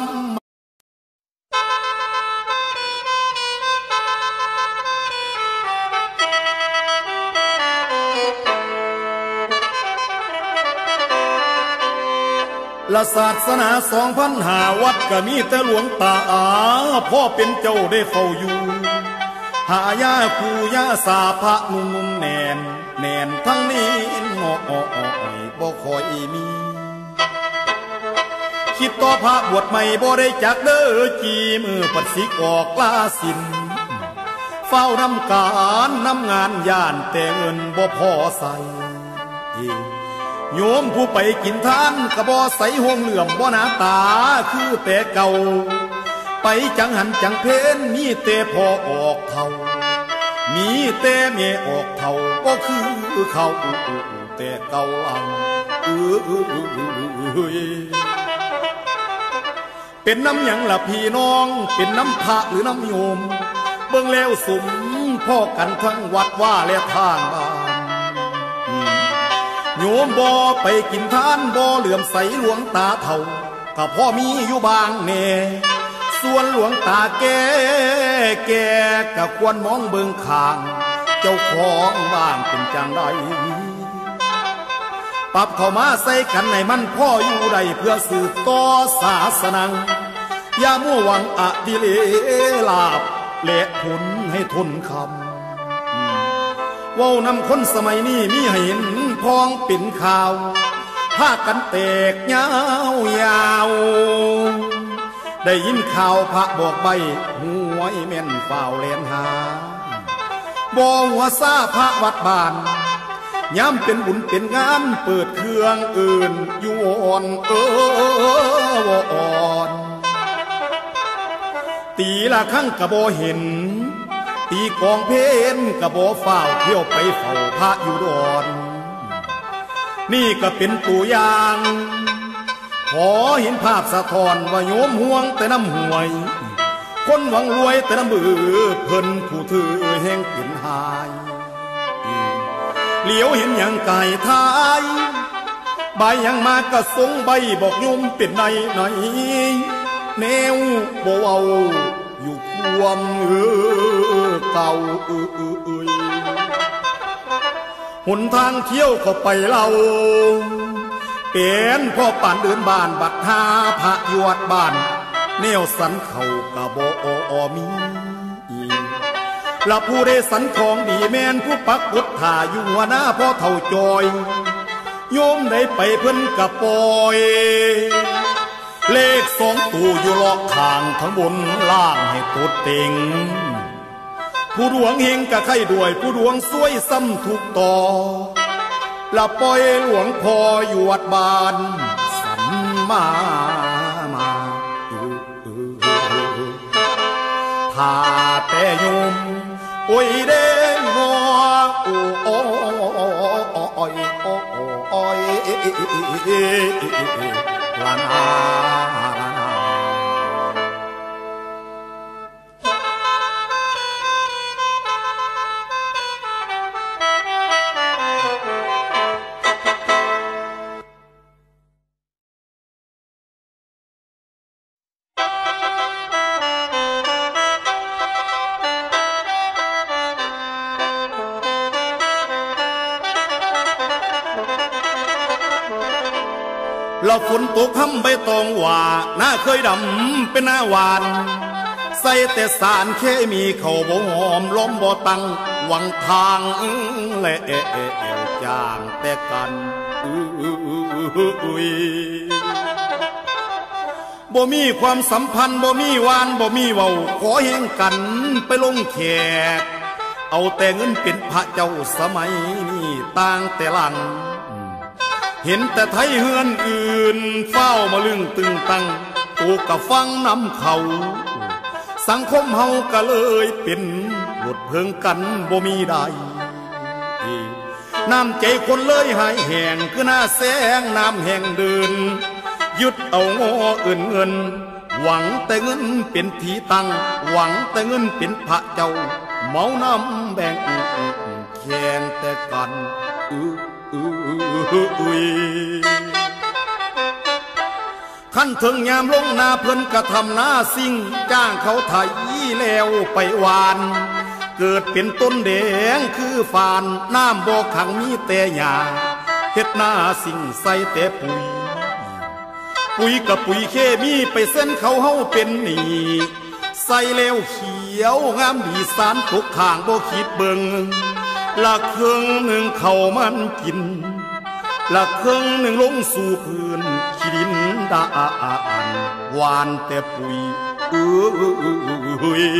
A: ละศาสนาสองพันหาวัดก็มีแต่หลวงตาอาพ่อเป็นเจ้าได้เฝ้าอยู่หายาคูยาสาพระนุ่มแน่นแน่นทั้งนี้งอบ่คอยมีคิดต่อพระบวชใหม่บ่ได้จักเด้อจีมือปัดสิกออกลาสินเฝ้านำการนำงานย่านแต่เงินบ่พอใส่โยมผู้ไปกินทานกระบ่ใสห่วงเหลื่อมบ่หน้าตาคือแต่เก่าไปจังหันจังเพนมีแต่พอออกเท่ามีแต่เมียออกเท่าก็คือเขาแต่เก่าอังเออเป็นน้ำหยังล่ะพี่น้องเป็นน้ำพระหรือน้ำโยมเบิ่งแล้วสมพ่อกันทั้งวัดว่าและทางบ้านโยมบ่ไปกินทานบ่เหลื่อมใสหลวงตาเท่าก็พ่อมีอยู่บางแน่ส่วนหลวงตาแก่แก่ก็ควรมองเบิ่งข้างเจ้าของบ้านเป็นจังไดปรับเข้ามาใส่กันให้มันพ่ออยู่ใดเพื่อสืบต่อศาสนาอย่ามัวหวังอดิเลลาบและผลให้ทนคำว่านำคนสมัยนี้มีให้เห็นพองเป็นข่าวพากันแตกยาวยาวได้ยินข่าวพระบอกใบหวยแม่นฝ่าวแลนหาบ่หัวซาพระวัดบ้านย้ำเป็นบุญเป็นงานเปิดเครื่องอื่นอยู่อ่อนเออวอ่อนตีละครั้งกะบ่เห็นตีกองเพนกะบ่ฝ้าวเที่ยวไปเฝ้าพระอยู่ดอนนี่ก็เป็นตัวอย่างขอเห็นภาพสะท้อนว่าโยมห่วงแต่น้ำห่วยคนหวังรวยแต่น้ำมือเพิ่นผู้ถือแห่งเป็นหายเหลียวเห็นอย่างไก่ท้ายใบยังมากระสงใบบอกโยมเป็นในไหนแนวบ่เอาอยู่ความเออเก่าเออเออเออหนทางเที่ยวเข้าไปเราเป็นพ่อป่านเดินบ้านบัดหาพระยวดบ้านแนวสันเขากะบ่ออมีละผู้ได้สันของดีแม่นผู้ปักพุทธาอยู่หัวหน้าพ่อเท่าจอยโยมได้ไปเพิ่นกะปอยเลขสองตูอยู่ลอกข้างทั้งบนล่างให้ตุดเต็งผู้ดวงเฮงกะไข่ด้วยผู้ดวงสวยซ้ำถูกต่อละปล่อยหลวงพ่ออยู่วัดบ้านสัมมามาถ้าแต่โยมโอ้ยเด้งอโอ้โอ้โอ้ยโอ้โอ้ยลานาเราฝนตกห้ำใบตองหว่าหน้าเคยดำเป็นหน้าหวานใส่แต่สารเคมีเข้าบ่หอมล้มบ่ตังหวังทางและเอเอเอวจางแต่กันอุ้ยบ่มีความสัมพันธ์บ่มีหวานบ่มีเว้าขอแห่งกันไปลงแขกเอาแต่เงินเป็นพระเจ้าสมัยนี้ต่างแต่หลังเห็นแต่ไทยเฮือนอื่นเฝ้ามาลึงตึงตังตูกะฟังน้ำเขาสังคมเฮาก็เลยเป็นหลดเพิงกันบ่มีใดน้ำใจคนเลยหายแห้งคือหน้าแสงน้ำแห้งเดินยึดเอางอเอื่นเงินหวังแต่เงินเป็นที่ตั้งหวังแต่เงินเป็นพระเจ้าเมาน้ำแบ่งแข่งแต่กันขั้นถึงยามลงนาเพิ่นกระทำหน้าสิ่งจ้างเขาไถแล้วไปหวานเกิดเป็นต้นแดงคือฝานน้ำบ่ขังมีแต่หญ้าเฮ็ดหน้าสิ่งใส่แต่ปุ๋ยปุ๋ยกับปุ๋ยเคมีไปเส้นเขาเฮาเป็นหนีใส่แล้วเขียวงามดีสารตกข้างบ่คิดเบิงละเครื่องหนึ่งเขามันกินละเครื่องหนึ่งลงสู่พื้นขี้ดินดาอันหวานแต่ปุ๋ยเอ้ย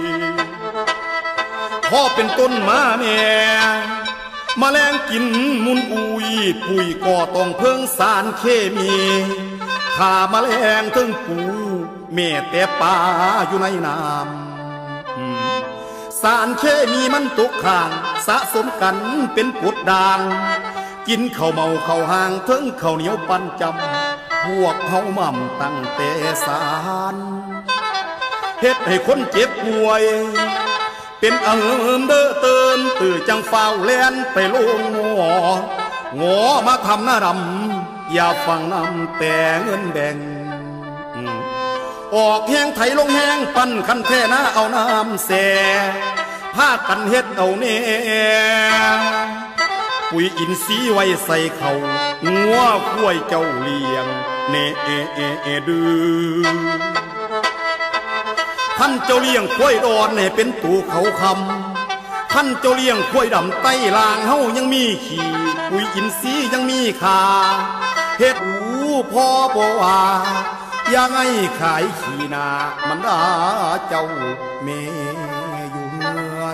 A: พอเป็นต้นมาเนี่ยแมลงกินมุนอุยปุ๋ยก็ต้องเพิ่งสารเคมีฆ่าแมลงถึงปูแม่แต่ปลาอยู่ในน้ำสารเคมีมันตกข้างสะสมกันเป็นกรดด่างกินข้าวเมาข้าวห่างถึงข้าวเหนียวปั้นจำพวกเฮามั่มตั้งแต่สารเฮ็ดให้คนเจ็บป่วยเป็นเอิมเด้อเติมตื่นจังเฝ้าแลนไปลงงองอมาทำหน้าดำอย่าฟังนำแต่เงินแบ่งออกแห้งไถลงแห้งปั้นคันแท่หน้าเอาน้ำแส่พากันเฮ็ดเอาเน่ปุ๋ยอินทรีย์ไว้ใส่เขางัวข้วยเจ้าเลี้ยงเน่เอเอเอดื้อท่านเจ้าเลี้ยงข้วยดอนให้เป็นตูเขาคำท่านเจ้าเลี้ยงข้วยดำไต้ลางเฮายังมีขี่ปุ๋ยอินทรีย์ยังมีขาเฮ็ดหูพ่อบ่ว่ายังไงขายขี้นามันด่าเจ้าเมอยู่เฮือน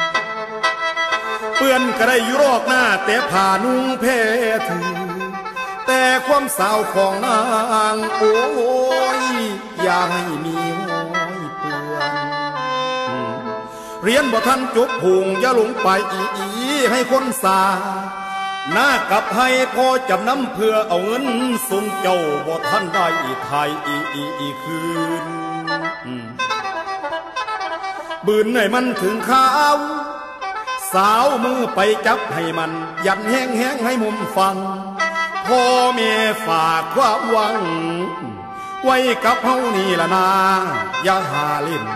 A: เปื้อนก็ได้อยู่รอกหน้าแต่ผ่านุ่งเพถือแต่ความสาวของนางโอ้ยอย่าให้มีห้อยเปื้อนเรียนบ่ทันจบพุงอย่าลงไปอีอีให้คนสาหน้ากับให้พ่อจำน้ำเพื่อเอาเงินส่งเจ้าบ่ท่านได้ไทยอีอีอีคืนบืนให้มันถึงข้าวสาวมือไปจับให้มันยันแห้งแห้งให้มุมฟังพ่อแม่ฝากความหวังไว้กับเฮานี่ละนาอย่าหาเล่น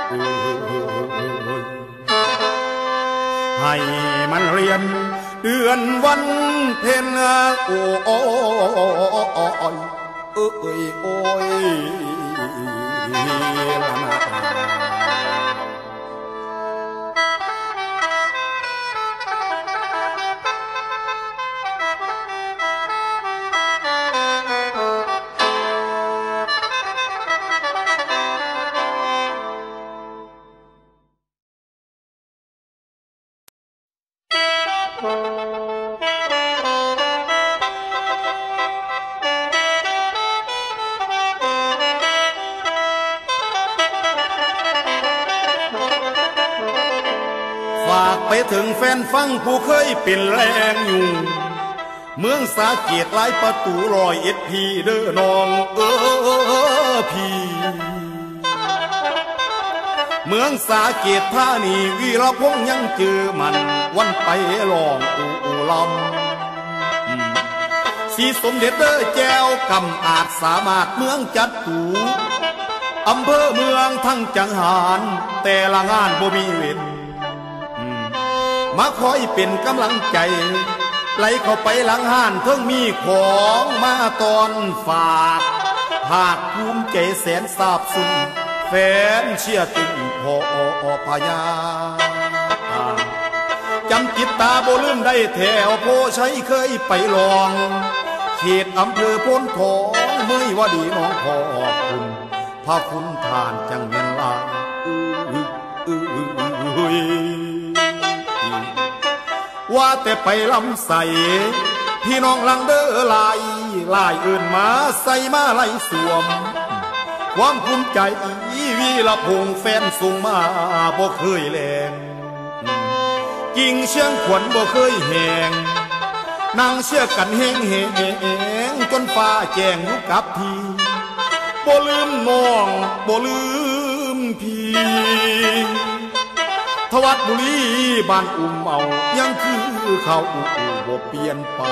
A: ให้มันเรียนเดือนวันเพ็ญโอ้โอ้โอ้ยเอ้ยโอ้ยละนาฝากไปถึงแฟนฟังผู้เคยเป็นแรงอยู่เมืองสาเกตหลายประตูรอยเอ็ดพีเด้อน้องเออพี่เมืองสาเกตท่านี่วีรพงษ์ยังเจอมันวันไปลองอูอูลำสีสมเด็จเด้อแจวกำอาจสามารถเมืองจัดตูอำเภอเมืองทั้งจังหารแต่ละงานบ่มีเว้นมาคอยเป็นกำลังใจไหลเข้าไปหลังห้านเทิงมีของมาตอนฝากภาคภูมิใจแสนซาบซึ้งแฟนเชียร์ตึงพออพยาจำจิตตาโบลืมได้แถวโพชัยเคยไปลองเขตอำเภอพ้นทองเมื่อว่าดีน้องขอบคุณพระคุณทานจังเงินลาว่าแต่ไปลำใสพี่น้องลังเด้อลายลายอื่นมาใส่มาไล่สวมความภูมิใจอีวีละพงแฟนส่งมาบ่เคยแลงกิ่งเชียงขวัญบ่เคยแหงนางเชื่อกันแหงแหงจนฟ้าแจ้งอยู่กับพี่บ่ลืมน้องบ่ลืมพี่ทวัดบุรีบ้านอุ่มเอายังคือเขาอูบ่เปลี่ยนไป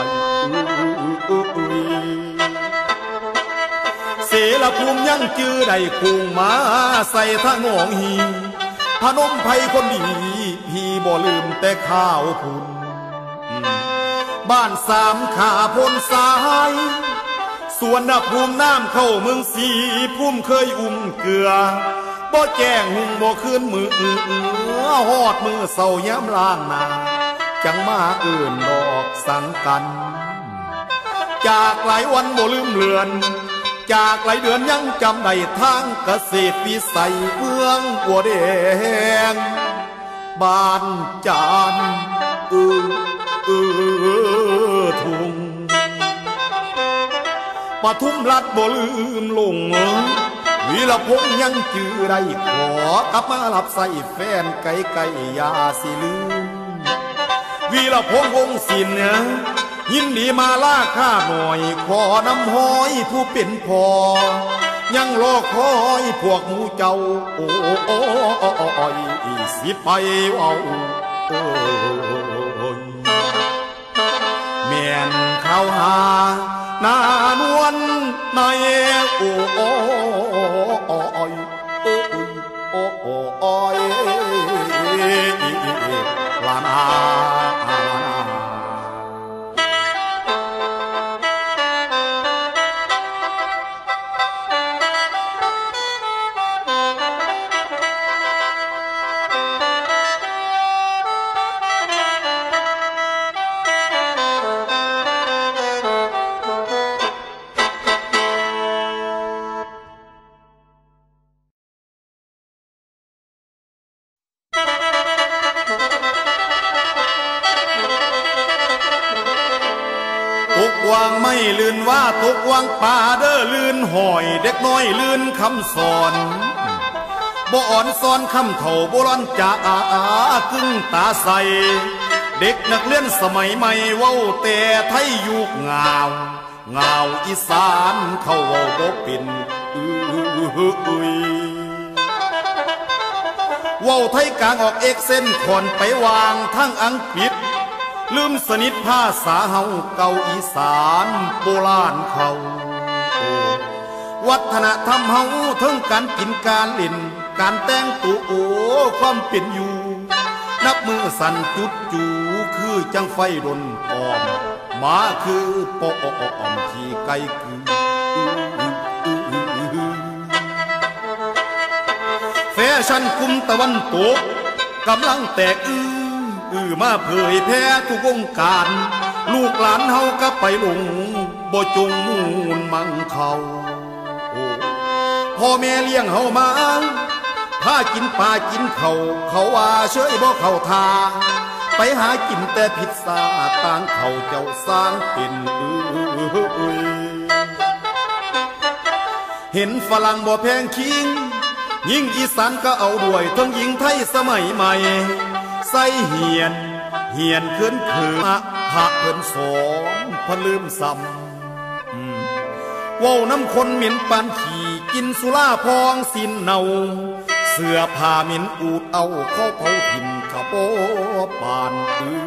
A: เสรภูมิยังจื้อได้คูงมาใส่ท่าหนองหีพนมไพคนดีพี่บ่ลืมแต่ข้าวพุนบ้านสามขาพลสายส่วนนับภูมิน้ำเข้าเมืองสีภูมิเคยอุ้มเกลือบ่แจ้งหุ่งบ่คืนมือเอือหอดมือเศร้าย้ำล่างนาจังมาเอื่นดอกสังกันจากหลายวันบ่ลืมเลือนจากหลายเดือนยังจำได้ทางเกษตรวิสัยเมืองบัวแดงบ้านจานเออเออทุ่งปทุมรัฐบ่ลืมลงวีรพงษ์ยังจื้อได้ขอกลับมารับใส่แฟนไก่ไก่ยาสิลืมวีรพงษ์วงศิลป์ยินดีมาล่าข้าหน่อยขอน้ำห้อยผู้เป็นพ่อยังรอคอยพวกหมูเจ้าโอ้โอ้ยสิไปเอาโอ้ยแม่นเข้าหานานวลนายโอ้โอ้โอ้ยโอ้โอ้โอ้ยลานาวางไม่ลื่นว่าตกวางป่าเด้อลื่นหอยเด็กน้อยลื่นคำสอนบ่อ่อนซ้อนคำเถ่าโบราณจะอากึ่งตาใสเด็กนักเรียนสมัยใหม่เว้าแต่ไทยยุคงาวงาวอีสานเขาเว้าบ่เป็นอื้อเว้าไทยกลางออกเอกเส้นขอนไปวางทั้งอังกฤษลืมสนิทภาษาเฮาเก่าอีสานโบราณเขาวัฒนธรรมเฮาทั้งการกินการเล่นการแต่งตัวโอ้ความเป็นอยู่นับมือสั่นจุดจูคือจังไฟดนออมมาคือปออมที่ไกลคือแฟชั่นกุมตะวันตกกำลังแตกอื้ออือมาเผยแพร่ทุกวงการลูกหลานเฮาก็ไปหลงบ่จงมูลมั่งเขาพ่อแม่เลี้ยงเฮามาพากินปลากินเขาเขาว่าเฉยบ่เข้าทาไปหากินแต่พิซซ่าต่างเขาเจ้าสร้างเป็นอือเห็นฝรั่งบ่แพงคิงยิ่งอีสานก็เอาด้วยทั้งหญิงไทยสมัยใหม่ใส่เหียนเหียนเขินเขินพระเพิ่นสอนพะลืมซ้ำว่าวน้ำคนเหม็นปานขี่กินสุราพองสินเนาเสื้อผ้าเหม็นอูดเอาเขาเผาหินขะโปปานอื้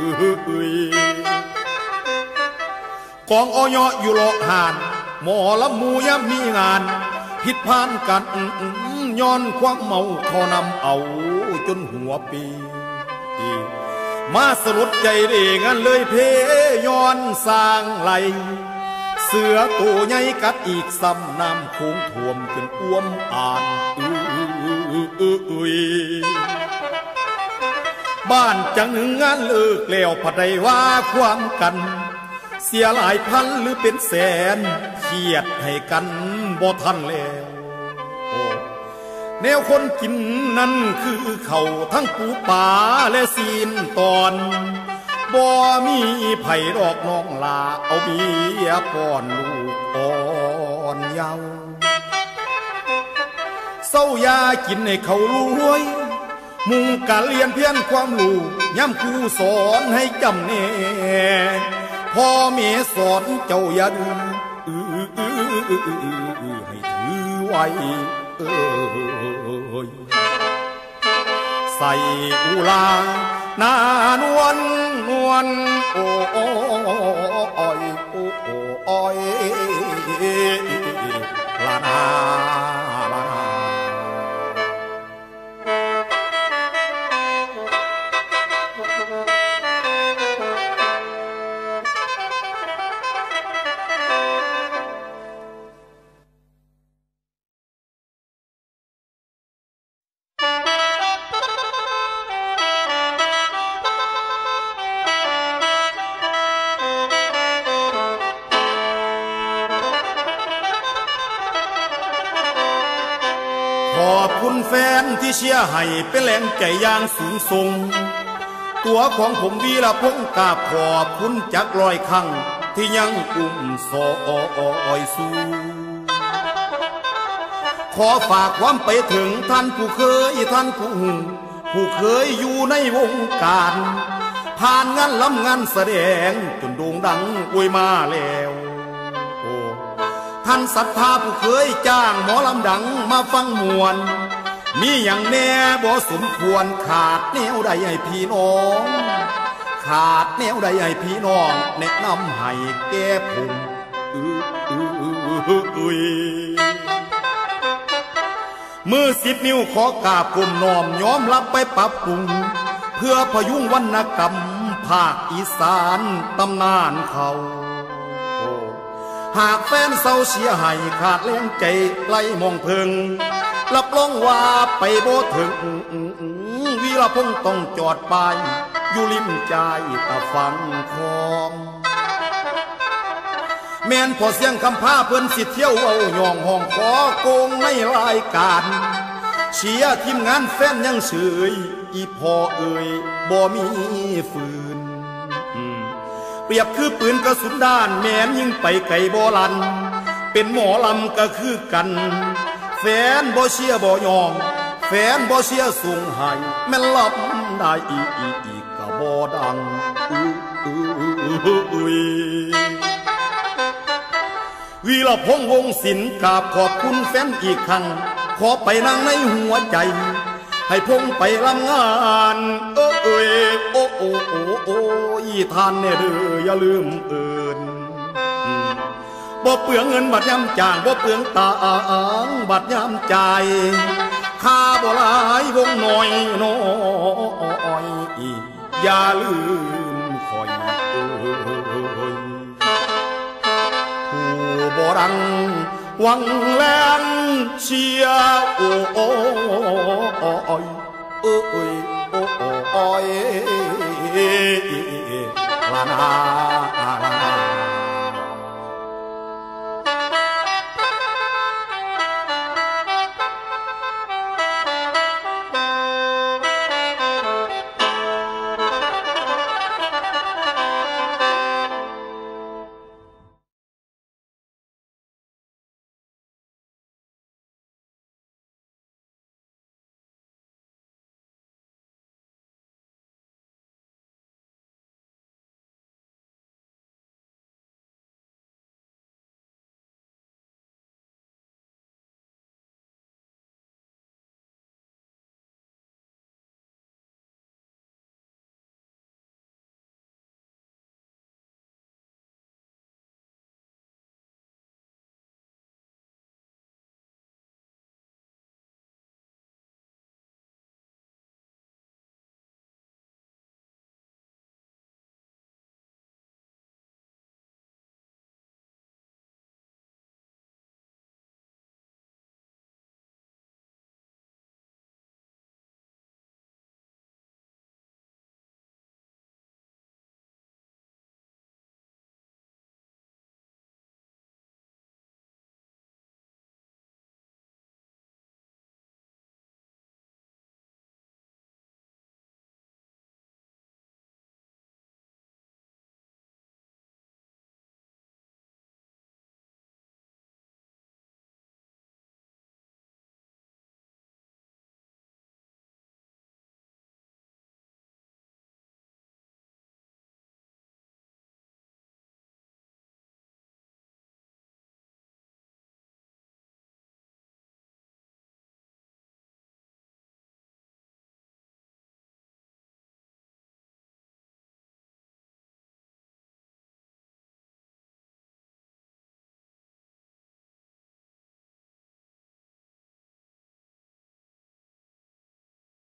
A: อกองอ้อยอยู่โลหานหมอละมูยามมีงานผิดพานกันย้อนความเมาเขานำเอาจนหัวปีมาสรุดใจเร่งันเลยเพย้อนสร้างไหลเสือตัวใหญ่กัดอีกซ้ำน้ำคงท่วมจนอ้วมอ่านบ้านจังหนึ่งงานเลิกแล้วผัดได้ว่าความกันเสียหลายพันหรือเป็นแสนเครียดให้กันบ่ทันแล้วแนวคนกินนั่นคือเขาทั้งปูป่าและซีนตอนบ่มีไผ่ดอกน้องลาเอาเบียป้อนลูกอ่อนเยาว์เศร้ายากินให้เขารวยมุ่งการเรียนเพียนความรู้ย้ำครูสอนให้จำแน่พ่อแม่สอนเจ้าอย่าดื้อให้ถือไว้ใส่อุลานานวลนวลโอ้โอ้อยโอ้โอ้อยลานาลานาคุณแฟนที่เชียร์ให้เป็นแรงใจอย่างสูงส่งตัวของผมวีละพงกราบขอบคุณจากรอยครั้งที่ยังอุ้มโซอยสู้ขอฝากความไปถึงท่านผู้เคยท่านผู้ผู้เคยอยู่ในวงการผ่านงานล้ำงานแสดงจนโด่งดังอวยมาแล้วโอ้ท่านศรัทธาผู้เคยจ้างหมอลำดังมาฟังมวลมีอย่างแน่บ่สมควรขาดแนวใดให้พี่น้องขาดแนวใดให้พี่น้องแนะนำให้แก้ผมอื้ออื้ออื้อมือสิบนิ้วขอกราบกลมน้อมยอมรับไปปรับปรุงเพื่อพยุงวรรณกรรมภาคอีสานตำนานเขาหากแฟนเศร้าเสียให้ขาดแรงใจไล่มองเพิงรับรองว่าไปโบถึงวีรพงษ์ต้องจอดไปอยู่ริมใจตะฟังคองแม่นพอเสียงคำพาเพิ่นสิเที่ยวเอาย่องห้องขอโกงในรายการเชียร์ทีมงานแฟนยังเฉยอีพอเอ่ยบ่มีฟืนเปรียบคือปืนกระสุนด้านแม่นยิงไปไกลบ่ลันเป็นหมอลำก็คือกันแฟนบ่เชียร์บ่ยอมแฟนบ่เชียร์ส่งให้แม่นลำได้อีกอีกอีกก็บ่ดังอื้ออื้ออื้อวีรพงษ์วงศิลป์กราบขอบคุณแฟนอีกครั้งขอไปนั่งในหัวใจให้พงไปลำงานเออเอยโอ้โอ้โอ้โอ้ยทานเนี่ยเด้ออย่าลืมเอิญบ่เปลืองเงินบัดย้ำจ่างบ่เปลืองตาอ่างบัดย้ำใจค่าบ่หลายวงหน่อยน้อยอย่าลืมคอยผู้บ่รังหวังแรงเชียร์โอ้โอ้โอ้โอ้ยโอ้โอ้ยโอ้โอ้ยลานา